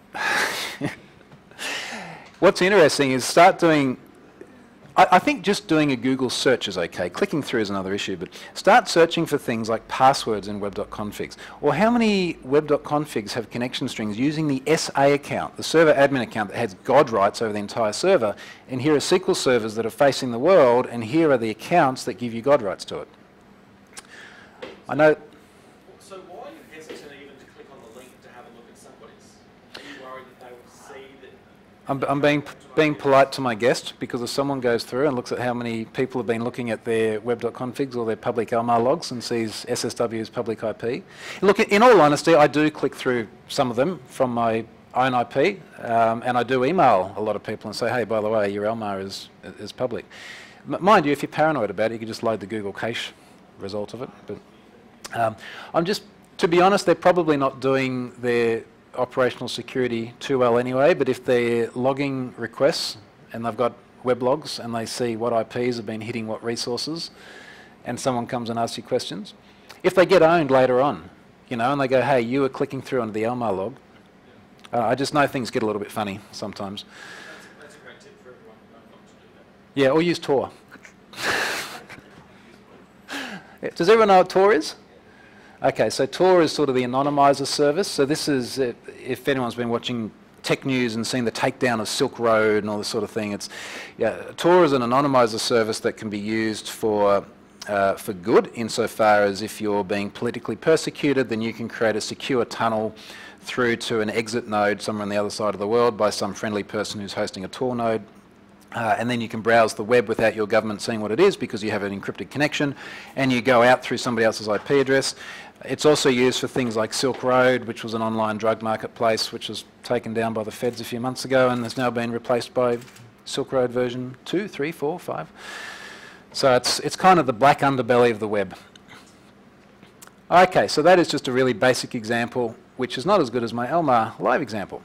what's interesting is start doing, I think just doing a Google search is okay. Clicking through is another issue, but start searching for things like passwords in web.configs. Or how many web.configs have connection strings using the SA account, the server admin account that has God rights over the entire server, and here are SQL servers that are facing the world, and here are the accounts that give you God rights to it. I know... So why are you hesitant even to click on the link to have a look at somebody's? Are you worried that they will see that... I'm being polite to my guest because if someone goes through and looks at how many people have been looking at their web.configs or their public Elmar logs and sees SSW as public IP. Look, in all honesty, I do click through some of them from my own IP and I do email a lot of people and say, hey, by the way, your Elmar is public. Mind you, if you're paranoid about it, you can just load the Google cache result of it. But I'm just, to be honest, they're probably not doing their operational security too well anyway, but if they're logging requests and they've got weblogs and they see what IPs have been hitting what resources, and someone comes and asks you questions. If they get owned later on, you know, and they go, hey, you were clicking through onto the Elmar log, I just know things get a little bit funny sometimes. That's a great tip for everyone not to do that. Yeah, or use Tor. Does everyone know what Tor is? Okay, so Tor is sort of the anonymizer service. So this is, if anyone's been watching tech news and seen the takedown of Silk Road and all this sort of thing, Tor is an anonymizer service that can be used for good, insofar as if you're being politically persecuted, then you can create a secure tunnel through to an exit node somewhere on the other side of the world by some friendly person who's hosting a Tor node. And then you can browse the web without your government seeing what it is because you have an encrypted connection, and you go out through somebody else's IP address. It's also used for things like Silk Road, which was an online drug marketplace which was taken down by the feds a few months ago and has now been replaced by Silk Road version 2, 3, 4, 5. So it's kind of the black underbelly of the web. Okay, so that is just a really basic example, which is not as good as my Elmar live example.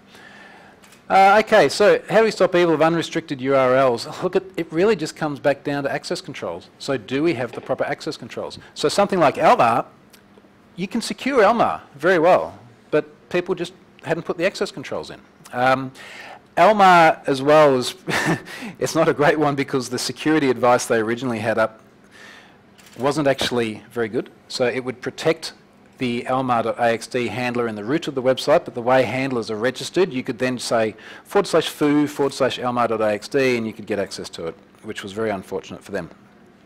Okay, so how do we stop evil of unrestricted URLs? Look, it really just comes back down to access controls. So do we have the proper access controls? So something like Elmar, you can secure Elmar very well, but people just hadn't put the access controls in. Elmar as well is, it's not a great one because the security advice they originally had up wasn't actually very good. So it would protect the elmar.axd handler in the root of the website, but the way handlers are registered, you could then say /foo/elmar.axd and you could get access to it, which was very unfortunate for them.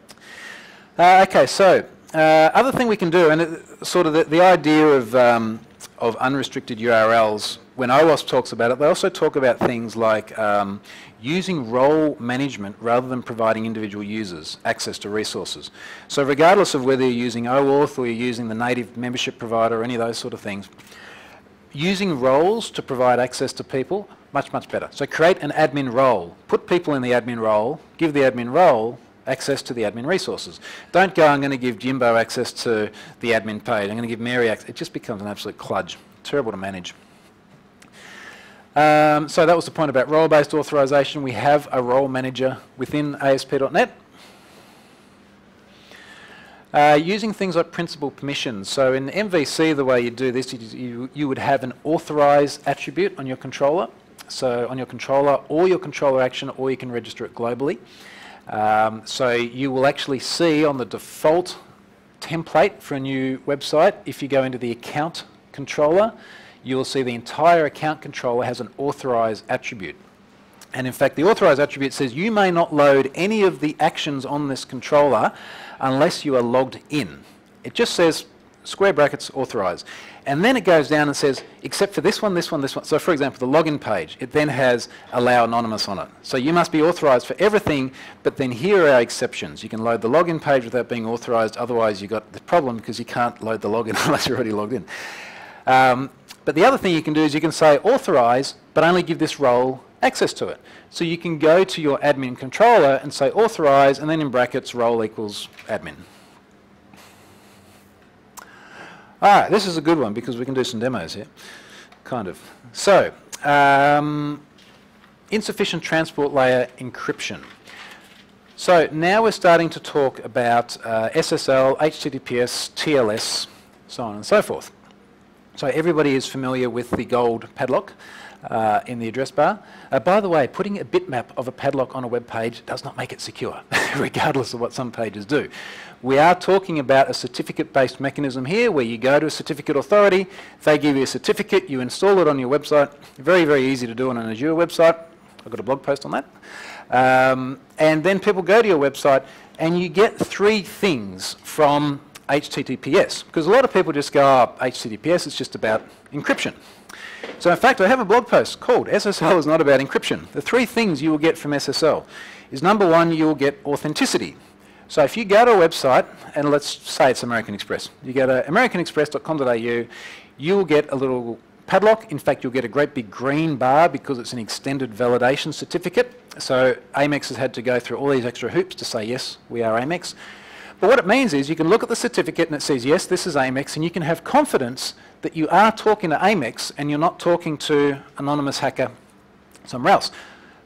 Okay, so other thing we can do, and sort of the idea of unrestricted URLs, when OWASP talks about it, they also talk about things like using role management rather than providing individual users access to resources. So regardless of whether you're using OAuth or you're using the native membership provider or any of those sort of things, using roles to provide access to people, much, much better. So create an admin role. Put people in the admin role, give the admin role access to the admin resources. Don't go, I'm going to give Jimbo access to the admin page, I'm going to give Mary access. It just becomes an absolute kludge. Terrible to manage. So that was the point about role-based authorization. We have a role manager within ASP.NET. Using things like principal permissions. So in MVC, the way you do this, you would have an authorize attribute on your controller. So on your controller, or your controller action, or you can register it globally. So you will actually see on the default template for a new website, if you go into the account controller, you will see the entire account controller has an authorize attribute. And in fact, the authorize attribute says you may not load any of the actions on this controller unless you are logged in. It just says square brackets authorize. And then it goes down and says, except for this one, this one, this one. So for example, the login page, it then has allow anonymous on it. So you must be authorized for everything, but then here are our exceptions. You can load the login page without being authorized, otherwise you've got the problem because you can't load the login unless you're already logged in. But the other thing you can do is you can say authorize, but only give this role access to it. So you can go to your admin controller and say authorize, and then in brackets role equals admin. All right, this is a good one because we can do some demos here, kind of. So, insufficient transport layer encryption. So now we're starting to talk about SSL, HTTPS, TLS, so on and so forth. So everybody is familiar with the gold padlock in the address bar. By the way, putting a bitmap of a padlock on a web page does not make it secure, regardless of what some pages do. We are talking about a certificate-based mechanism here where you go to a certificate authority, they give you a certificate, you install it on your website. Very, very easy to do on an Azure website. I've got a blog post on that. And then people go to your website and you get three things from HTTPS, because a lot of people just go, oh, HTTPS is just about encryption. So in fact, I have a blog post called SSL is not about encryption. The three things you will get from SSL is, number one, you will get authenticity. So if you go to a website, and let's say it's American Express, you go to americanexpress.com.au, you will get a little padlock. In fact, you'll get a great big green bar because it's an extended validation certificate. So Amex has had to go through all these extra hoops to say, yes, we are Amex. But what it means is you can look at the certificate and it says, yes, this is Amex, and you can have confidence that you are talking to Amex and you're not talking to anonymous hacker somewhere else.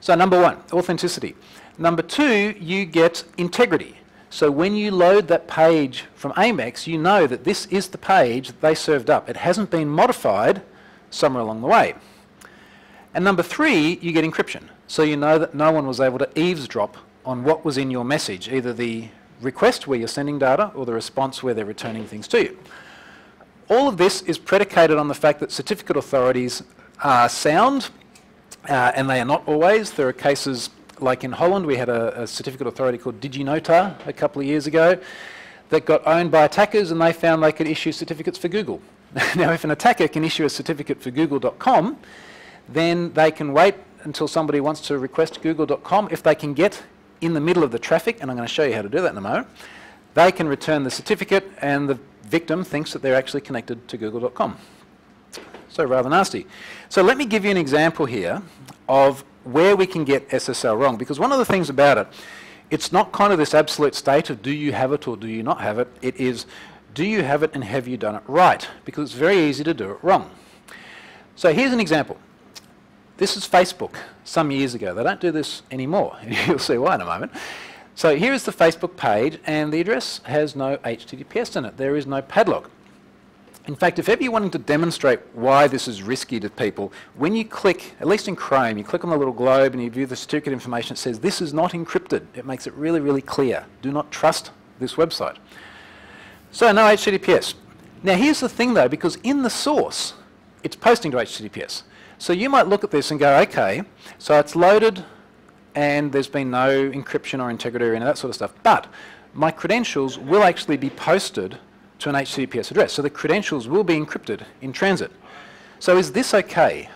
So number one, authenticity. Number two, you get integrity. So when you load that page from Amex, you know that this is the page that they served up. It hasn't been modified somewhere along the way. And number three, you get encryption. So you know that no one was able to eavesdrop on what was in your message, either the request where you're sending data or the response where they're returning things to you. All of this is predicated on the fact that certificate authorities are sound, and they are not always. There are cases like in Holland, we had a certificate authority called DigiNota a couple of years ago that got owned by attackers, and they found they could issue certificates for Google. Now, if an attacker can issue a certificate for google.com, then they can wait until somebody wants to request google.com. If they can get in the middle of the traffic, and I'm going to show you how to do that in a moment, they can return the certificate, and the victim thinks that they're actually connected to google.com. So rather nasty. So let me give you an example here of where we can get SSL wrong, because one of the things about it, it's not kind of this absolute state of do you have it or do you not have it. It is, do you have it and have you done it right? Because it's very easy to do it wrong. So here's an example. This is Facebook some years ago. They don't do this anymore. You'll see why in a moment. So here is the Facebook page, and the address has no HTTPS in it. There is no padlock. In fact, if ever you're wanting to demonstrate why this is risky to people, when you click, at least in Chrome, you click on the little globe and you view the certificate information, it says this is not encrypted. It makes it really, really clear. Do not trust this website. So no HTTPS. Now here's the thing though, because in the source, it's posting to HTTPS. So you might look at this and go, okay, so it's loaded and there's been no encryption or integrity or any of that sort of stuff, but my credentials will actually be posted to an HTTPS address. So the credentials will be encrypted in transit. So is this okay?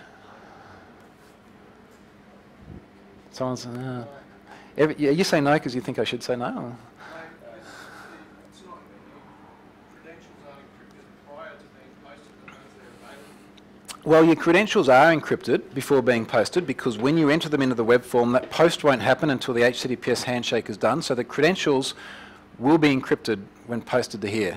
Someone's, you say no because you think I should say no? It's not. Credentials aren't encrypted prior to being posted unless they're available. Well, your credentials are encrypted before being posted, because when you enter them into the web form, that post won't happen until the HTTPS handshake is done. So the credentials will be encrypted when posted to here.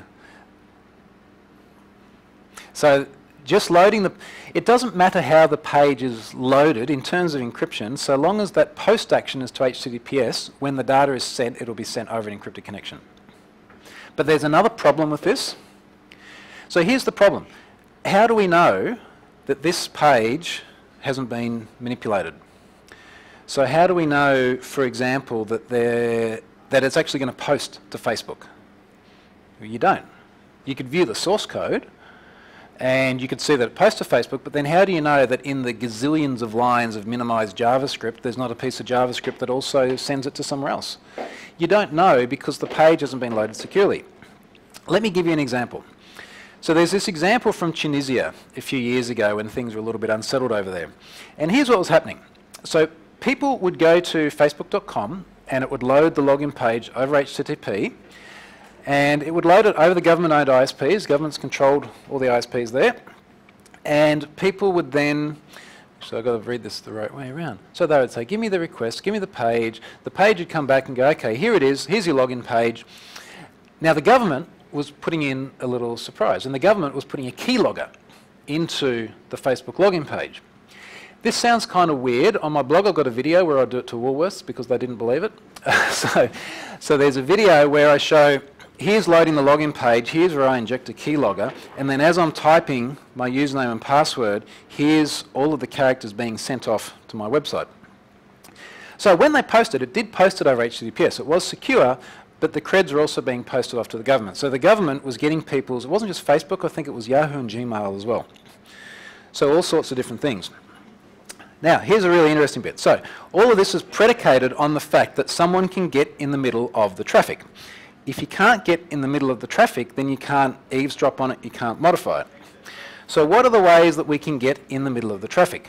So just loading it doesn't matter how the page is loaded in terms of encryption, so long as that post action is to HTTPS, when the data is sent, it'll be sent over an encrypted connection. But there's another problem with this. So here's the problem. How do we know that this page hasn't been manipulated? So how do we know, for example, that it's actually going to post to Facebook? Well, you don't. You could view the source code, and you could see that it posts to Facebook, but then how do you know that in the gazillions of lines of minimized JavaScript, there's not a piece of JavaScript that also sends it to somewhere else? You don't know because the page hasn't been loaded securely. Let me give you an example. So there's this example from Tunisia a few years ago when things were a little bit unsettled over there. And here's what was happening. So people would go to facebook.com and it would load the login page over HTTP, and it would load it over the government-owned ISPs. Governments controlled all the ISPs there. And people would then, so I've got to read this the right way around. So they would say, give me the request, give me the page. The page would come back and go, okay, here it is, here's your login page. Now the government was putting in a little surprise, and the government was putting a keylogger into the Facebook login page. This sounds kind of weird. On my blog I've got a video where I do it to Woolworths because they didn't believe it. so there's a video where I show, here's loading the login page, here's where I inject a keylogger, and then as I'm typing my username and password, here's all of the characters being sent off to my website. So when they posted, it did post it over HTTPS. It was secure, but the creds are also being posted off to the government. So the government was getting people's, it wasn't just Facebook, I think it was Yahoo and Gmail as well. So all sorts of different things. Now, here's a really interesting bit. So all of this is predicated on the fact that someone can get in the middle of the traffic. If you can't get in the middle of the traffic, then you can't eavesdrop on it, you can't modify it. So what are the ways that we can get in the middle of the traffic?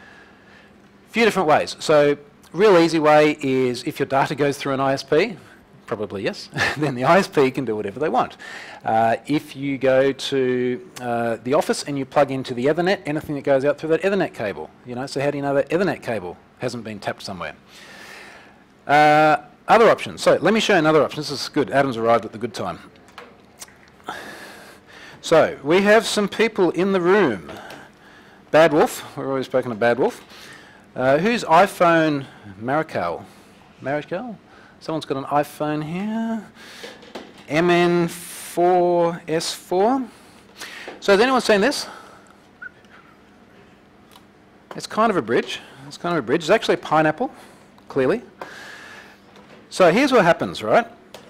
A few different ways. So real easy way is if your data goes through an ISP, probably yes, then the ISP can do whatever they want. If you go to the office and you plug into the Ethernet, anything that goes out through that Ethernet cable, so how do you know that Ethernet cable hasn't been tapped somewhere? Other options. So let me show you another option. This is good. Adam's arrived at the good time. So we have some people in the room. Bad Wolf. We've already spoken of Bad Wolf. Who's iPhone Marical? Marical? Someone's got an iPhone here. MN4S4. So has anyone seen this? It's kind of a bridge. It's kind of a bridge. It's actually a pineapple, clearly. So here's what happens, right?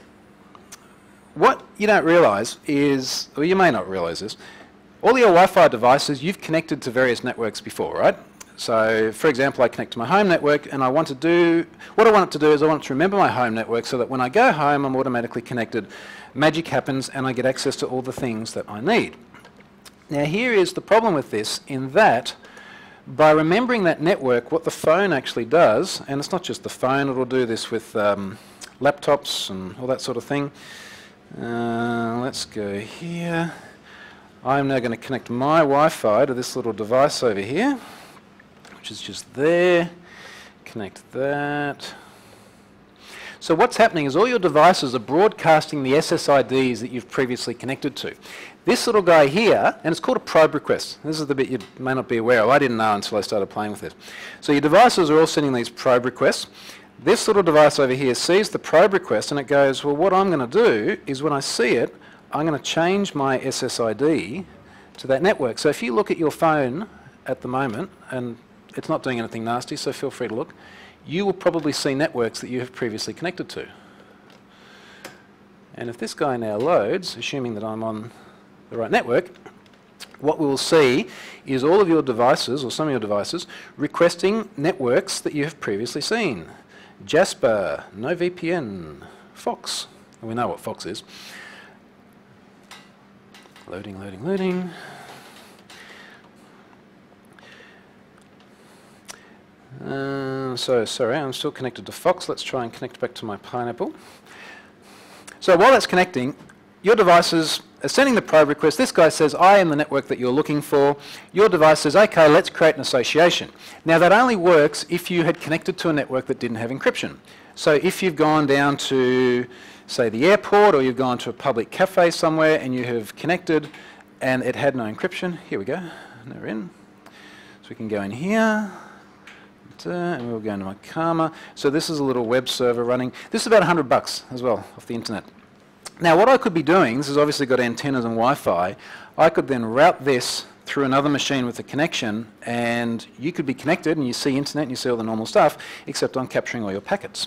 What you don't realise is, or you may not realise this, all your Wi-Fi devices, you've connected to various networks before, right? So, for example, I connect to my home network and I want to do, what I want it to do is I want it to remember my home network so that when I go home, I'm automatically connected. Magic happens and I get access to all the things that I need. Now, here is the problem with this in that by remembering that network, what the phone actually does, and it's not just the phone, it'll do this with laptops and all that sort of thing. Let's go here. I'm now going to connect my Wi-Fi to this little device over here, which is just there. Connect that. So what's happening is all your devices are broadcasting the SSIDs that you've previously connected to. This little guy here, and it's called a probe request. This is the bit you may not be aware of. I didn't know until I started playing with this. So your devices are all sending these probe requests. This little device over here sees the probe request and it goes, well, what I'm going to do is when I see it, I'm going to change my SSID to that network. So if you look at your phone at the moment, and it's not doing anything nasty, so feel free to look, you will probably see networks that you have previously connected to. And if this guy now loads, assuming that I'm on the right network, what we will see is all of your devices, or some of your devices, requesting networks that you have previously seen. Jasper, NoVPN, Fox. And we know what Fox is. Loading, loading, loading. So, sorry, I'm still connected to Fox. Let's try and connect back to my pineapple. So while that's connecting, your devices are sending the probe request. This guy says, I am the network that you're looking for. Your device says, okay, let's create an association. Now that only works if you had connected to a network that didn't have encryption. So if you've gone down to, say, the airport, or you've gone to a public cafe somewhere and you have connected and it had no encryption, here we go, now we're in. So we can go in here, and we'll go into my Karma. So this is a little web server running. This is about $100 as well off the internet. Now what I could be doing, this has obviously got antennas and Wi-Fi, I could then route this through another machine with a connection, and you could be connected and you see internet and you see all the normal stuff, except I'm capturing all your packets.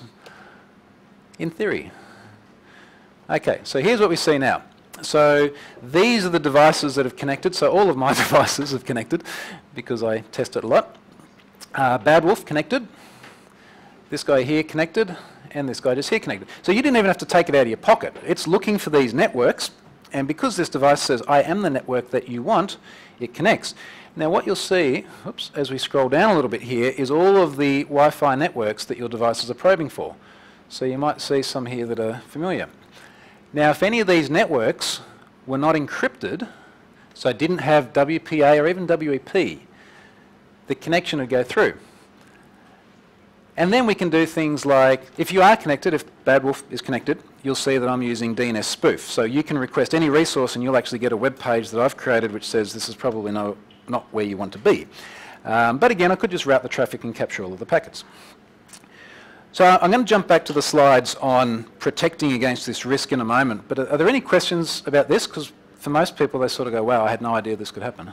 In theory. Okay, so here's what we see now. So these are the devices that have connected. So all of my devices have connected because I test it a lot. Bad Wolf connected. This guy here connected. And this guy just here connected. So you didn't even have to take it out of your pocket. It's looking for these networks. And because this device says, I am the network that you want, it connects. Now what you'll see, oops, as we scroll down a little bit here, is all of the Wi-Fi networks that your devices are probing for. So you might see some here that are familiar. Now if any of these networks were not encrypted, so didn't have WPA or even WEP, the connection would go through. And then we can do things like, if you are connected, if Bad Wolf is connected, you'll see that I'm using DNS spoof. So you can request any resource and you'll actually get a web page that I've created which says this is probably not where you want to be. But again, I could just route the traffic and capture all of the packets. So I'm going to jump back to the slides on protecting against this risk in a moment. But are there any questions about this? Because for most people, they sort of go, wow, I had no idea this could happen.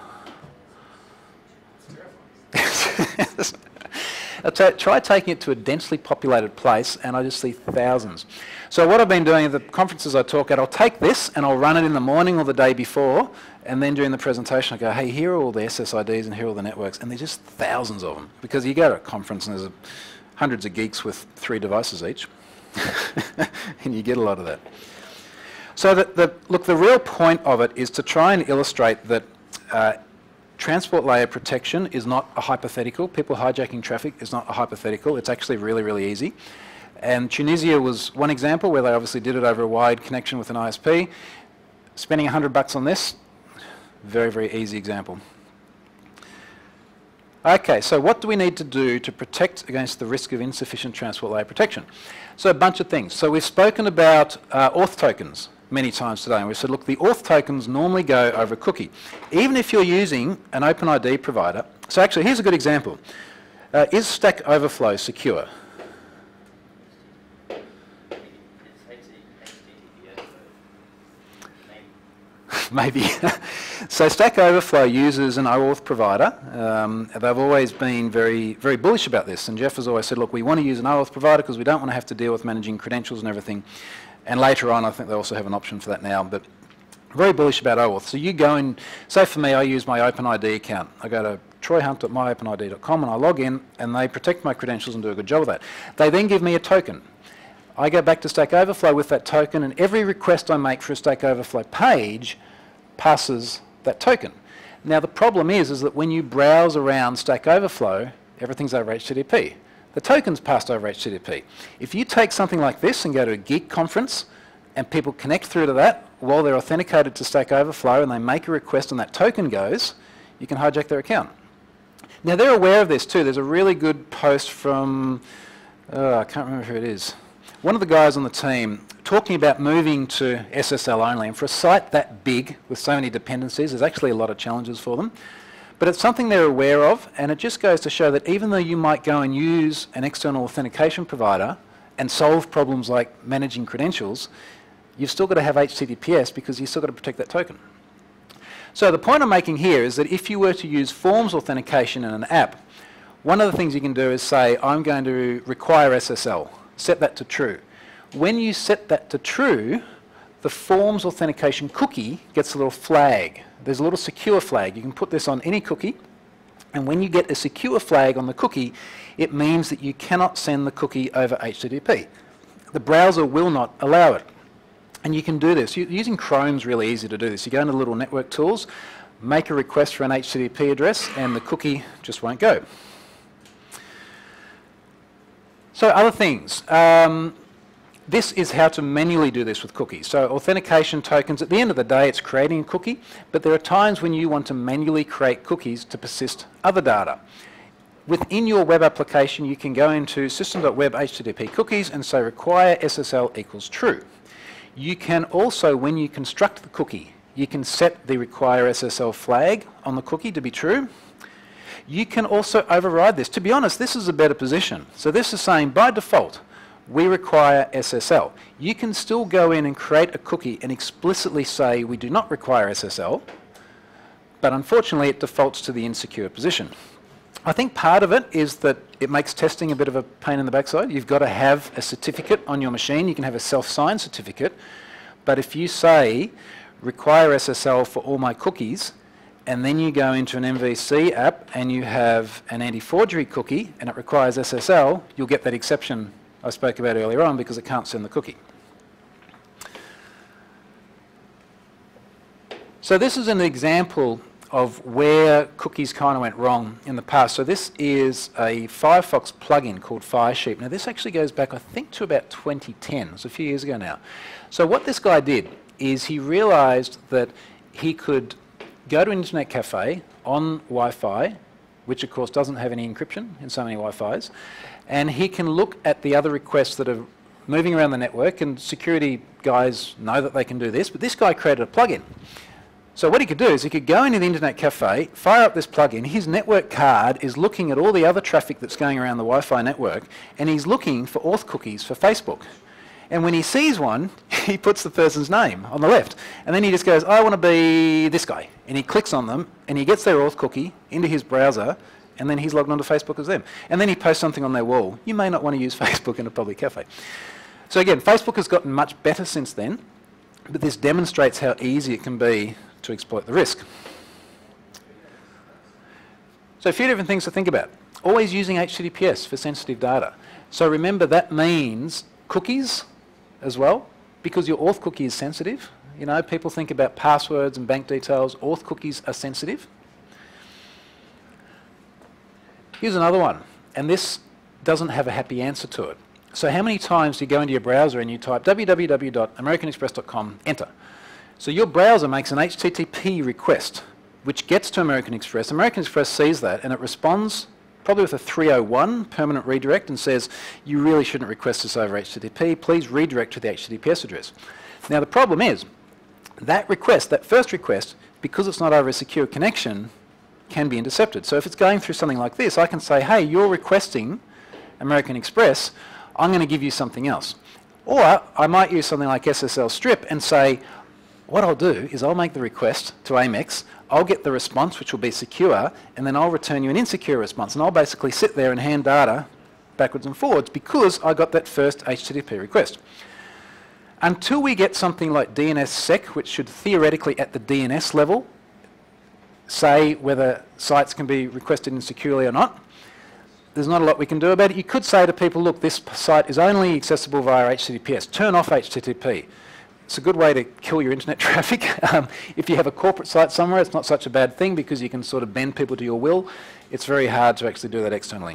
Try taking it to a densely populated place and I just see thousands. So what I've been doing at the conferences I talk at, I'll take this and I'll run it in the morning or the day before, and then during the presentation I go, hey, here are all the SSIDs and here are all the networks, and there's just thousands of them. Because you go to a conference and there's hundreds of geeks with 3 devices each, and you get a lot of that. So look, the real point of it is to try and illustrate that transport layer protection is not a hypothetical. People hijacking traffic is not a hypothetical. It's actually really, really easy. And Tunisia was one example where they obviously did it over a wide connection with an ISP. Spending $100 on this, very, very easy example. Okay, so what do we need to do to protect against the risk of insufficient transport layer protection? So a bunch of things. So we've spoken about auth tokens many times today, and we said, look, the auth tokens normally go over a cookie. Even if you're using an OpenID provider, so actually here's a good example. Is Stack Overflow secure? Maybe. So Stack Overflow uses an OAuth provider. They've always been very, very bullish about this. And Jeff has always said, look, we want to use an OAuth provider because we don't want to have to deal with managing credentials and everything. And later on, I think they also have an option for that now. But very bullish about OAuth. So you go and, say for me, I use my OpenID account. I go to troyhunt.myopenid.com and I log in and they protect my credentials and do a good job of that. They then give me a token. I go back to Stack Overflow with that token and every request I make for a Stack Overflow page passes that token. Now the problem is that when you browse around Stack Overflow, everything's over HTTP. The token's passed over HTTP. If you take something like this and go to a geek conference and people connect through to that while they're authenticated to Stack Overflow and they make a request and that token goes, you can hijack their account. Now they're aware of this too. There's a really good post from, I can't remember who it is, one of the guys on the team talking about moving to SSL only. And for a site that big with so many dependencies, there's actually a lot of challenges for them. But it's something they're aware of, and it just goes to show that even though you might go and use an external authentication provider and solve problems like managing credentials, you've still got to have HTTPS because you've still got to protect that token. So the point I'm making here is that if you were to use forms authentication in an app, one of the things you can do is say, I'm going to require SSL. Set that to true. When you set that to true, the forms authentication cookie gets a little flag. There's a little secure flag. You can put this on any cookie, and when you get a secure flag on the cookie, it means that you cannot send the cookie over HTTP. The browser will not allow it. And you can do this. Using Chrome's really easy to do this. You go into little network tools, make a request for an HTTP address, and the cookie just won't go. So other things. This is how to manually do this with cookies. So authentication tokens, at the end of the day, it's creating a cookie, but there are times when you want to manually create cookies to persist other data. Within your web application, you can go into system.web HTTP cookies and say require SSL equals true. You can also, when you construct the cookie, you can set the require SSL flag on the cookie to be true. You can also override this. To be honest, this is a better position. So this is saying by default, we require SSL. You can still go in and create a cookie and explicitly say we do not require SSL, but unfortunately it defaults to the insecure position. I think part of it is that it makes testing a bit of a pain in the backside. You've got to have a certificate on your machine. You can have a self-signed certificate, but if you say require SSL for all my cookies, and then you go into an MVC app and you have an anti-forgery cookie and it requires SSL, you'll get that exception I spoke about earlier on because it can't send the cookie. So this is an example of where cookies kind of went wrong in the past. So this is a Firefox plugin called Firesheep. Now this actually goes back I think to about 2010, it's a few years ago now. So what this guy did is he realized that he could go to an internet cafe on Wi-Fi, which of course doesn't have any encryption in so many Wi-Fis, and he can look at the other requests that are moving around the network, and security guys know that they can do this, but this guy created a plugin. So what he could do is he could go into the internet cafe, fire up this plugin, his network card is looking at all the other traffic that's going around the Wi-Fi network, and he's looking for auth cookies for Facebook. And when he sees one, he puts the person's name on the left. And then he just goes, I want to be this guy. And he clicks on them, and he gets their auth cookie into his browser, and then he's logged onto Facebook as them. And then he posts something on their wall. You may not want to use Facebook in a public cafe. So again, Facebook has gotten much better since then, but this demonstrates how easy it can be to exploit the risk. So a few different things to think about. Always using HTTPS for sensitive data. So remember that means cookies as well, because your auth cookie is sensitive. You know, people think about passwords and bank details. Auth cookies are sensitive. Here's another one, and this doesn't have a happy answer to it. So how many times do you go into your browser and you type www.americanexpress.com, enter? So your browser makes an HTTP request, which gets to American Express. American Express sees that, and it responds probably with a 301 permanent redirect and says, you really shouldn't request this over HTTP. Please redirect to the HTTPS address. Now the problem is, that request, that first request, because it's not over a secure connection, can be intercepted. So if it's going through something like this, I can say, hey, you're requesting American Express, I'm going to give you something else. Or I might use something like SSL strip and say, what I'll do is I'll make the request to Amex, I'll get the response, which will be secure, and then I'll return you an insecure response. And I'll basically sit there and hand data backwards and forwards because I got that first HTTP request. Until we get something like DNSSEC, which should theoretically at the DNS level say whether sites can be requested insecurely or not, there's not a lot we can do about it. You could say to people, look, this site is only accessible via HTTPS. Turn off HTTP. It's a good way to kill your internet traffic. If you have a corporate site somewhere, it's not such a bad thing because you can sort of bend people to your will. It's very hard to actually do that externally.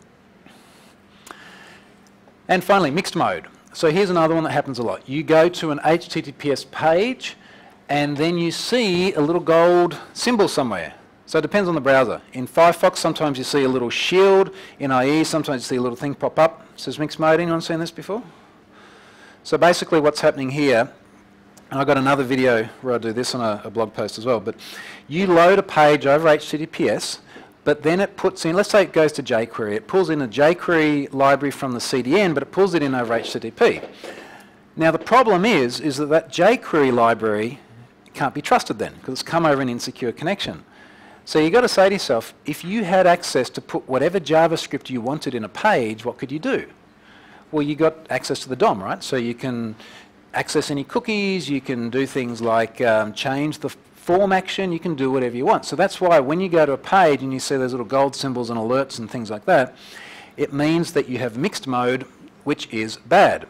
And finally, mixed mode. So here's another one that happens a lot. You go to an HTTPS page and then you see a little gold symbol somewhere. So it depends on the browser. In Firefox, sometimes you see a little shield. In IE, sometimes you see a little thing pop up. It says mixed mode. Anyone seen this before? So basically what's happening here, and I've got another video where I do this on a blog post as well, but you load a page over HTTPS, but then it puts in, let's say it goes to jQuery, it pulls in a jQuery library from the CDN, but it pulls it in over HTTP. Now the problem is that jQuery library can't be trusted then, because it's come over an insecure connection. So you've got to say to yourself, if you had access to put whatever JavaScript you wanted in a page, what could you do? Well, you got access to the DOM, right? So you can access any cookies, you can do things like change the form action, you can do whatever you want. So that's why when you go to a page and you see those little gold symbols and alerts and things like that, it means that you have mixed mode, which is bad.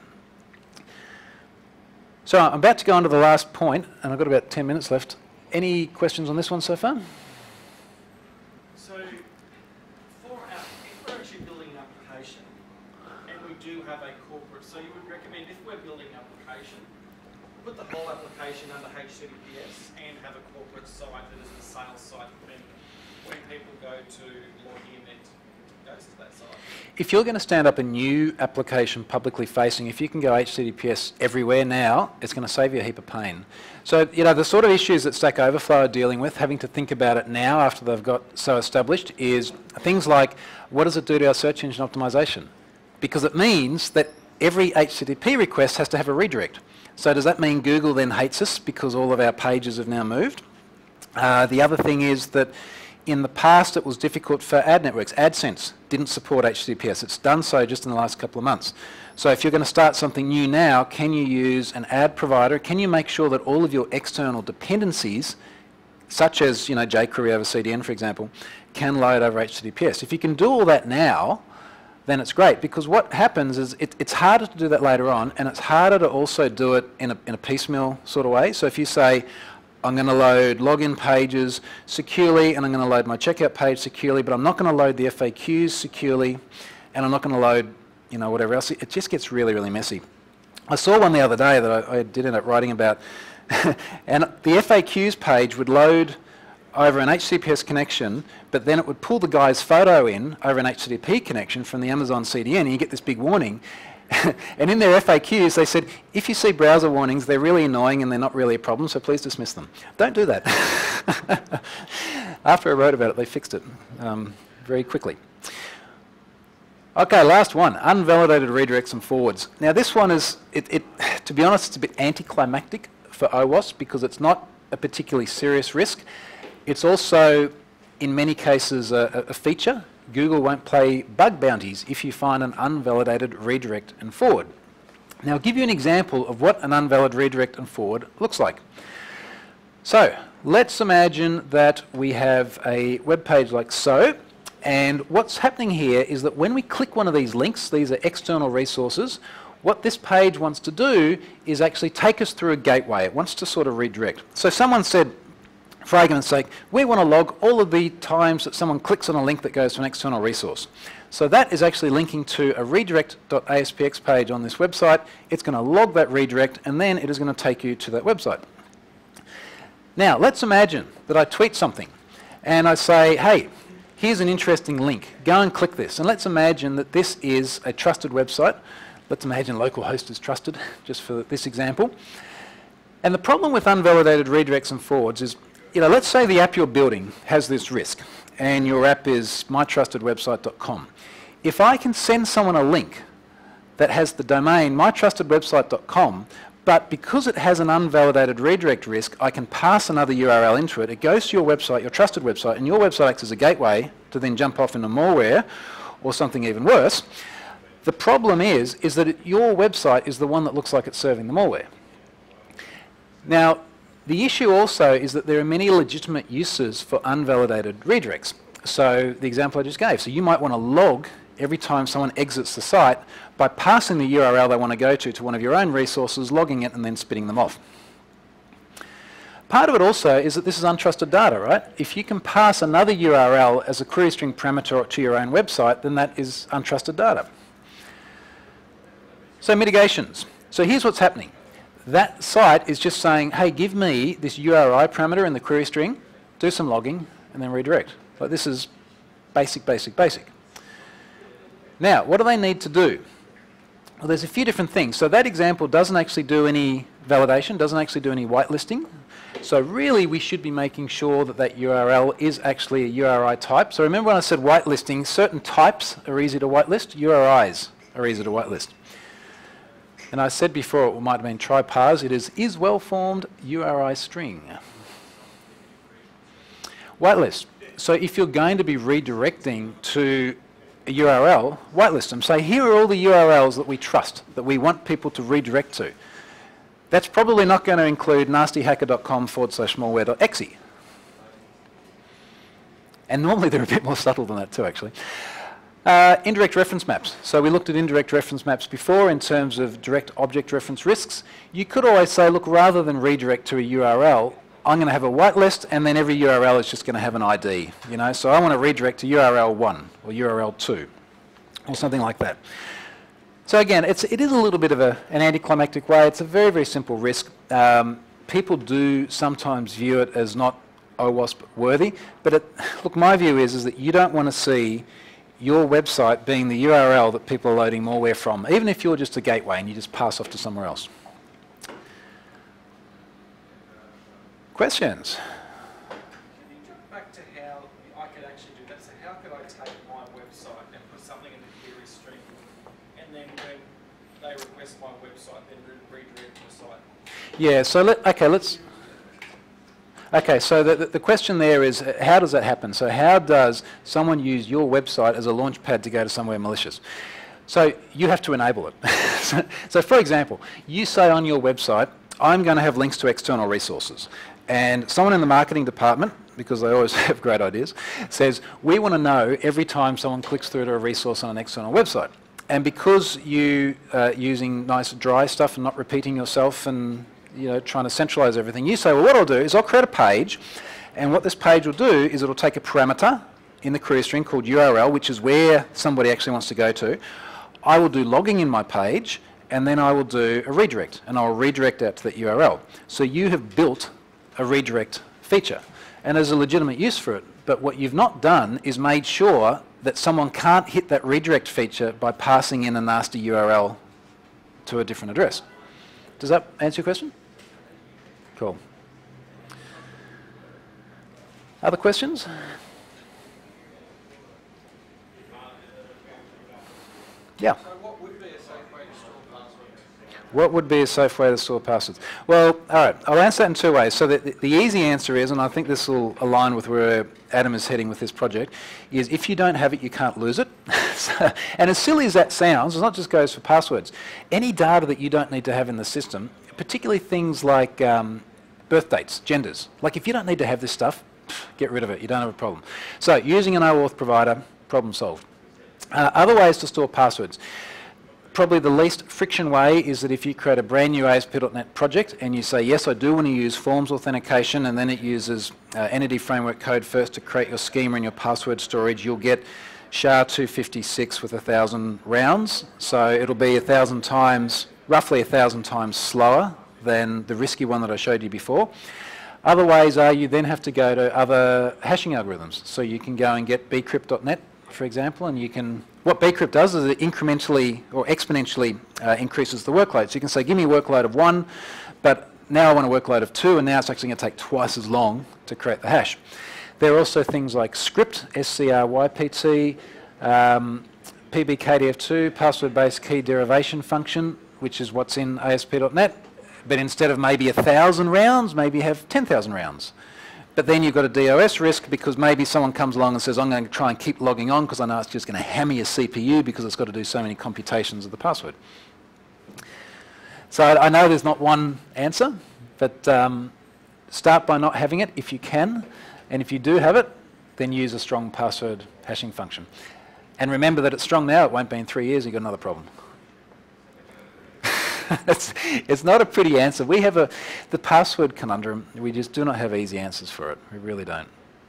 So I'm about to go on to the last point, and I've got about 10 minutes left. Any questions on this one so far? So if we're actually building an application, and we do have a corporate, so you would recommend if we're building an application, put the whole application under HTTPS and have a corporate site that is a sales site when people go to log in, it goes to that site. If you're going to stand up a new application publicly facing, if you can go HTTPS everywhere now, it's going to save you a heap of pain. So, you know, the sort of issues that Stack Overflow are dealing with, having to think about it now after they've got so established, is things like, what does it do to our search engine optimization? Because it means that every HTTP request has to have a redirect. So does that mean Google then hates us because all of our pages have now moved? The other thing is that in the past it was difficult for ad networks. AdSense didn't support HTTPS. It's done so just in the last couple of months. So if you're going to start something new now, can you use an ad provider? Can you make sure that all of your external dependencies, such as, you know, jQuery over CDN, for example, can load over HTTPS? If you can do all that now, then it's great, because what happens is it's harder to do that later on, and it's harder to also do it in a piecemeal sort of way. So if you say, I'm going to load login pages securely, and I'm going to load my checkout page securely, but I'm not going to load the FAQs securely, and I'm not going to load, you know, whatever else. It just gets really, really messy. I saw one the other day that I did end up writing about, and the FAQs page would load over an HTTPS connection, but then it would pull the guy's photo in over an HTTP connection from the Amazon CDN, and you get this big warning. And in their FAQs, they said, if you see browser warnings, they're really annoying and they're not really a problem, so please dismiss them. Don't do that. After I wrote about it, they fixed it very quickly. Okay, last one, unvalidated redirects and forwards. Now this one is, to be honest, it's a bit anticlimactic for OWASP because it's not a particularly serious risk. It's also, in many cases, a feature. Google won't play bug bounties if you find an unvalidated redirect and forward. Now I'll give you an example of what an unvalidated redirect and forward looks like. So let's imagine that we have a web page like so, and what's happening here is that when we click one of these links, these are external resources, what this page wants to do is actually take us through a gateway. It wants to sort of redirect. So someone said, for argument's sake, we want to log all of the times that someone clicks on a link that goes to an external resource. So that is actually linking to a redirect.aspx page on this website. It's going to log that redirect, and then it is going to take you to that website. Now, let's imagine that I tweet something, and I say, hey, here's an interesting link. Go and click this. And let's imagine that this is a trusted website. Let's imagine localhost is trusted, just for this example. And the problem with unvalidated redirects and forwards is let's say the app you're building has this risk, and your app is mytrustedwebsite.com. If I can send someone a link that has the domain mytrustedwebsite.com, but because it has an unvalidated redirect risk, I can pass another URL into it. It goes to your website, your trusted website, and your website acts as a gateway to then jump off into malware or something even worse. The problem is that your website is the one that looks like it's serving the malware. Now, the issue also is that there are many legitimate uses for unvalidated redirects. So the example I just gave. So you might want to log every time someone exits the site by passing the URL they want to go to one of your own resources, logging it, and then spitting them off. Part of it also is that this is untrusted data, right? If you can pass another URL as a query string parameter to your own website, then that is untrusted data. So mitigations. So here's what's happening. That site is just saying, hey, give me this URI parameter in the query string, do some logging, and then redirect. Like, this is basic, basic, basic. Now, what do they need to do? Well, there's a few different things. So that example doesn't actually do any validation, doesn't actually do any whitelisting. So really, we should be making sure that that URL is actually a URI type. So remember when I said whitelisting, certain types are easy to whitelist, URIs are easy to whitelist. And I said before, it might have been try parse, it is well-formed URI string. Whitelist. So if you're going to be redirecting to a URL, whitelist them. Say, here are all the URLs that we trust, that we want people to redirect to. That's probably not going to include nastyhacker.com/malware.exe. And normally they're a bit more subtle than that too, actually. Indirect reference maps. So we looked at indirect reference maps before in terms of direct object reference risks. You could always say, look, rather than redirect to a URL, I'm going to have a whitelist, and then every URL is just going to have an ID. So I want to redirect to URL 1 or URL 2 or something like that. So again, it is a little bit of an anticlimactic way. It's a very, very simple risk. People do sometimes view it as not OWASP worthy, but look, my view is that you don't want to see your website being the URL that people are loading malware from, even if you're just a gateway and you just pass off to somewhere else. Questions? Can you jump back to how I could actually do that? So how could I take my website and put something in the query string, and then when they request my website, then redirect to a site? Yeah, so Okay, so the question there is, how does that happen? So how does someone use your website as a launch pad to go to somewhere malicious? So you have to enable it. So for example, you say on your website, I'm going to have links to external resources. And someone in the marketing department, because they always have great ideas, says, we want to know every time someone clicks through to a resource on an external website. And because you are using nice dry stuff and not repeating yourself and trying to centralize everything, you say, well, what I'll do is I'll create a page, and what this page will do is it'll take a parameter in the query string called URL, which is where somebody actually wants to go to. I will do logging in my page, and then I will do a redirect, and I'll redirect out to that URL. So you have built a redirect feature, and there's a legitimate use for it, but what you've not done is made sure that someone can't hit that redirect feature by passing in a nasty URL to a different address. Does that answer your question? Cool. Other questions? Yeah. So what would be a safe way to store passwords? What would be a safe way to store passwords? Well, all right, I'll answer that in two ways. So the easy answer is, and I think this will align with where Adam is heading with this project, is if you don't have it, you can't lose it. And as silly as that sounds, it's not just goes for passwords. Any data that you don't need to have in the system, particularly things like birth dates, genders. Like if you don't need to have this stuff, get rid of it, you don't have a problem. So using an OAuth provider, problem solved. Other ways to store passwords. Probably the least friction way is that if you create a brand new ASP.NET project and you say, yes, I do want to use forms authentication, and then it uses entity framework code first to create your schema and your password storage, you'll get SHA-256 with 1,000 rounds. So it'll be 1,000 times, roughly 1,000 times slower than the risky one that I showed you before. Other ways are you then have to go to other hashing algorithms. So you can go and get bcrypt.net, for example, and you can, what bcrypt does is it incrementally or exponentially increases the workload. So you can say, give me a workload of 1, but now I want a workload of 2, and now it's actually going to take twice as long to create the hash. There are also things like script, SCRYPT, PBKDF2, password-based key derivation function, which is what's in ASP.NET, but instead of maybe 1,000 rounds, maybe you have 10,000 rounds. But then you've got a DOS risk because maybe someone comes along and says, I'm going to try and keep logging on because I know it's just going to hammer your CPU because it's got to do so many computations of the password. So I know there's not one answer, but start by not having it if you can. And if you do have it, then use a strong password hashing function. And remember that it's strong now, it won't be in 3 years, you've got another problem. It's not a pretty answer. We have the password conundrum, we just do not have easy answers for it. We really don't.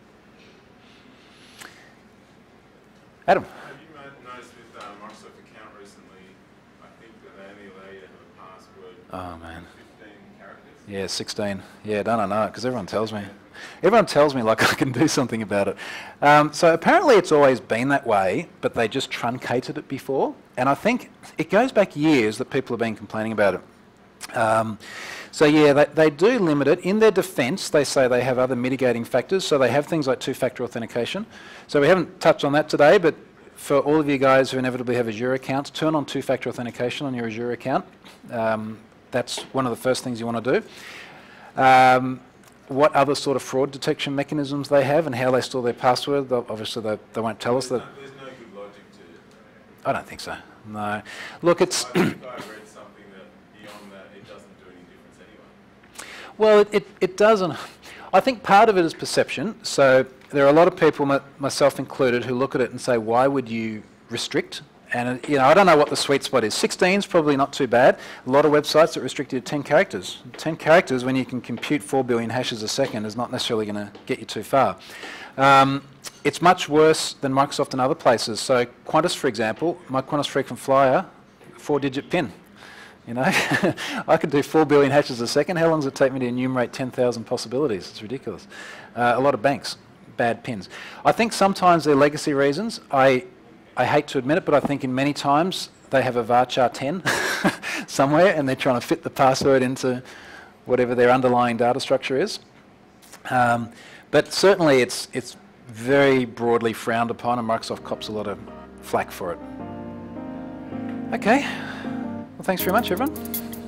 Adam. Have you noticed with Microsoft account recently, I think that they only allow you to have a password Oh man. 15 characters? Yeah, 16. Yeah, don't I know it, because everyone tells me. Everyone tells me like I can do something about it. So apparently it's always been that way, but they just truncated it before. And I think it goes back years that people have been complaining about it. So yeah, they do limit it. In their defence, they say they have other mitigating factors. So they have things like two-factor authentication. So we haven't touched on that today, but for all of you guys who inevitably have Azure accounts, turn on two-factor authentication on your Azure account. That's one of the first things you want to do. What other sort of fraud detection mechanisms they have and how they store their password, obviously they won't tell us that. There's no good logic to it. I don't think so, no. Look, it's... I think I read something that beyond that it doesn't do any difference anyway. Well, it doesn't. I think part of it is perception. So there are a lot of people, myself included, who look at it and say, why would you restrict? And you know, I don't know what the sweet spot is. 16 is probably not too bad. A lot of websites that restrict you to 10 characters. 10 characters when you can compute 4 billion hashes a second is not necessarily going to get you too far. It's much worse than Microsoft and other places. So Qantas, for example, my Qantas frequent flyer, 4-digit PIN. You know, I could do 4 billion hashes a second. How long does it take me to enumerate 10,000 possibilities? It's ridiculous. A lot of banks, bad pins. I think sometimes they're legacy reasons. I hate to admit it, but I think in many times they have a varchar 10 somewhere and they're trying to fit the password into whatever their underlying data structure is. But certainly it's very broadly frowned upon and Microsoft cops a lot of flack for it. Okay, well thanks very much everyone.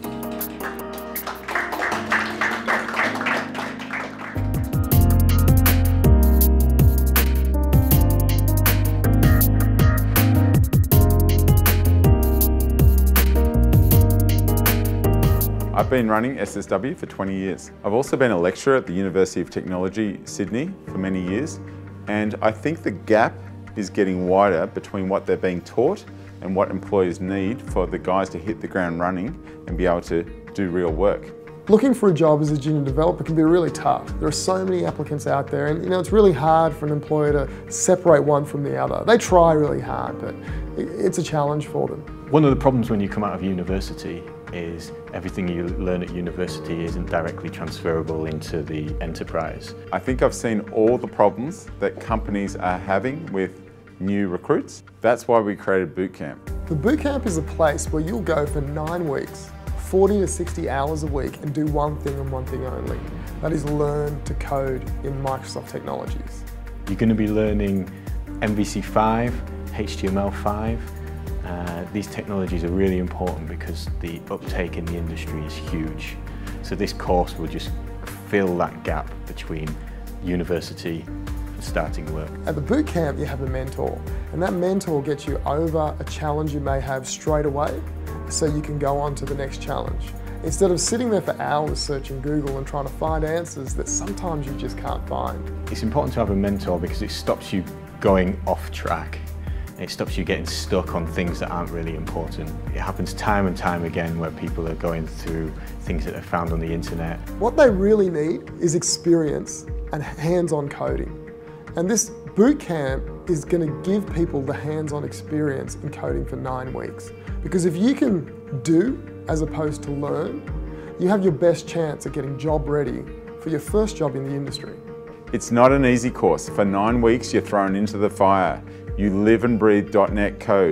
I've been running SSW for 20 years. I've also been a lecturer at the University of Technology, Sydney for many years, and I think the gap is getting wider between what they're being taught and what employers need for the guys to hit the ground running and be able to do real work. Looking for a job as a junior developer can be really tough. There are so many applicants out there and it's really hard for an employer to separate one from the other. They try really hard, but it's a challenge for them. One of the problems when you come out of university is everything you learn at university isn't directly transferable into the enterprise. I think I've seen all the problems that companies are having with new recruits. That's why we created Bootcamp. The Bootcamp is a place where you'll go for 9 weeks, 40 to 60 hours a week and do one thing and one thing only. That is learn to code in Microsoft technologies. You're going to be learning MVC5, HTML5. These technologies are really important because the uptake in the industry is huge. So this course will just fill that gap between university and starting work. At the bootcamp you have a mentor, and that mentor gets you over a challenge you may have straight away so you can go on to the next challenge. Instead of sitting there for hours searching Google and trying to find answers that sometimes you just can't find. It's important to have a mentor because it stops you going off track. It stops you getting stuck on things that aren't really important. It happens time and time again where people are going through things that they found on the internet. What they really need is experience and hands-on coding. And this bootcamp is going to give people the hands-on experience in coding for 9 weeks. Because if you can do as opposed to learn, you have your best chance at getting job ready for your first job in the industry. It's not an easy course. For 9 weeks you're thrown into the fire. You live and breathe .NET code.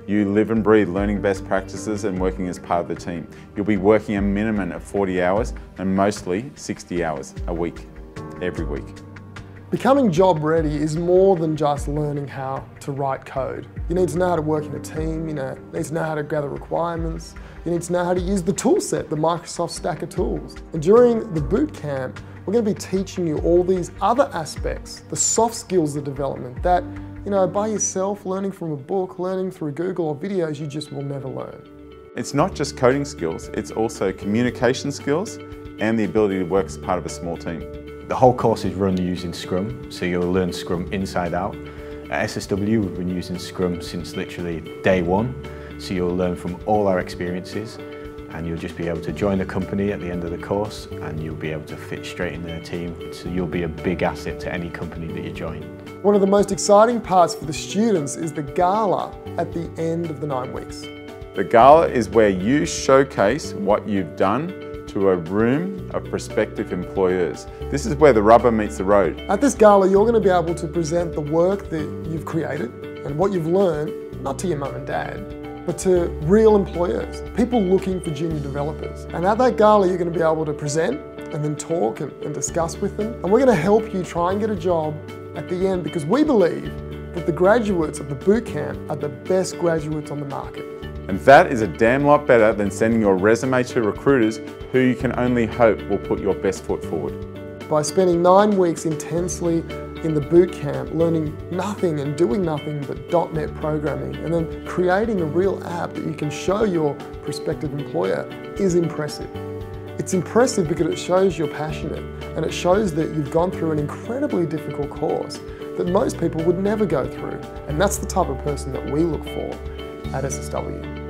You live and breathe learning best practices and working as part of the team. You'll be working a minimum of 40 hours and mostly 60 hours a week, every week. Becoming job ready is more than just learning how to write code. You need to know how to work in a team, you need to know how to gather requirements, you need to know how to use the tool set, the Microsoft stack of tools. And during the boot camp, we're going to be teaching you all these other aspects, the soft skills of development that, by yourself, learning from a book, learning through Google or videos, you just will never learn. It's not just coding skills, it's also communication skills and the ability to work as part of a small team. The whole course is run using Scrum, so you'll learn Scrum inside out. At SSW, we've been using Scrum since literally day one, so you'll learn from all our experiences, and you'll just be able to join the company at the end of the course, and you'll be able to fit straight in their team, so you'll be a big asset to any company that you join. One of the most exciting parts for the students is the gala at the end of the 9 weeks. The gala is where you showcase what you've done to a room of prospective employers. This is where the rubber meets the road. At this gala, you're going to be able to present the work that you've created and what you've learned, not to your mum and dad, but to real employers, people looking for junior developers. And at that gala, you're going to be able to present and then talk and discuss with them. And we're going to help you try and get a job at the end, because we believe that the graduates of the boot camp are the best graduates on the market. And that is a damn lot better than sending your resume to recruiters who you can only hope will put your best foot forward. By spending 9 weeks intensely in the boot camp, learning nothing and doing nothing but .NET programming, and then creating a real app that you can show your prospective employer is impressive. It's impressive because it shows you're passionate, and it shows that you've gone through an incredibly difficult course that most people would never go through. And that's the type of person that we look for at SSW.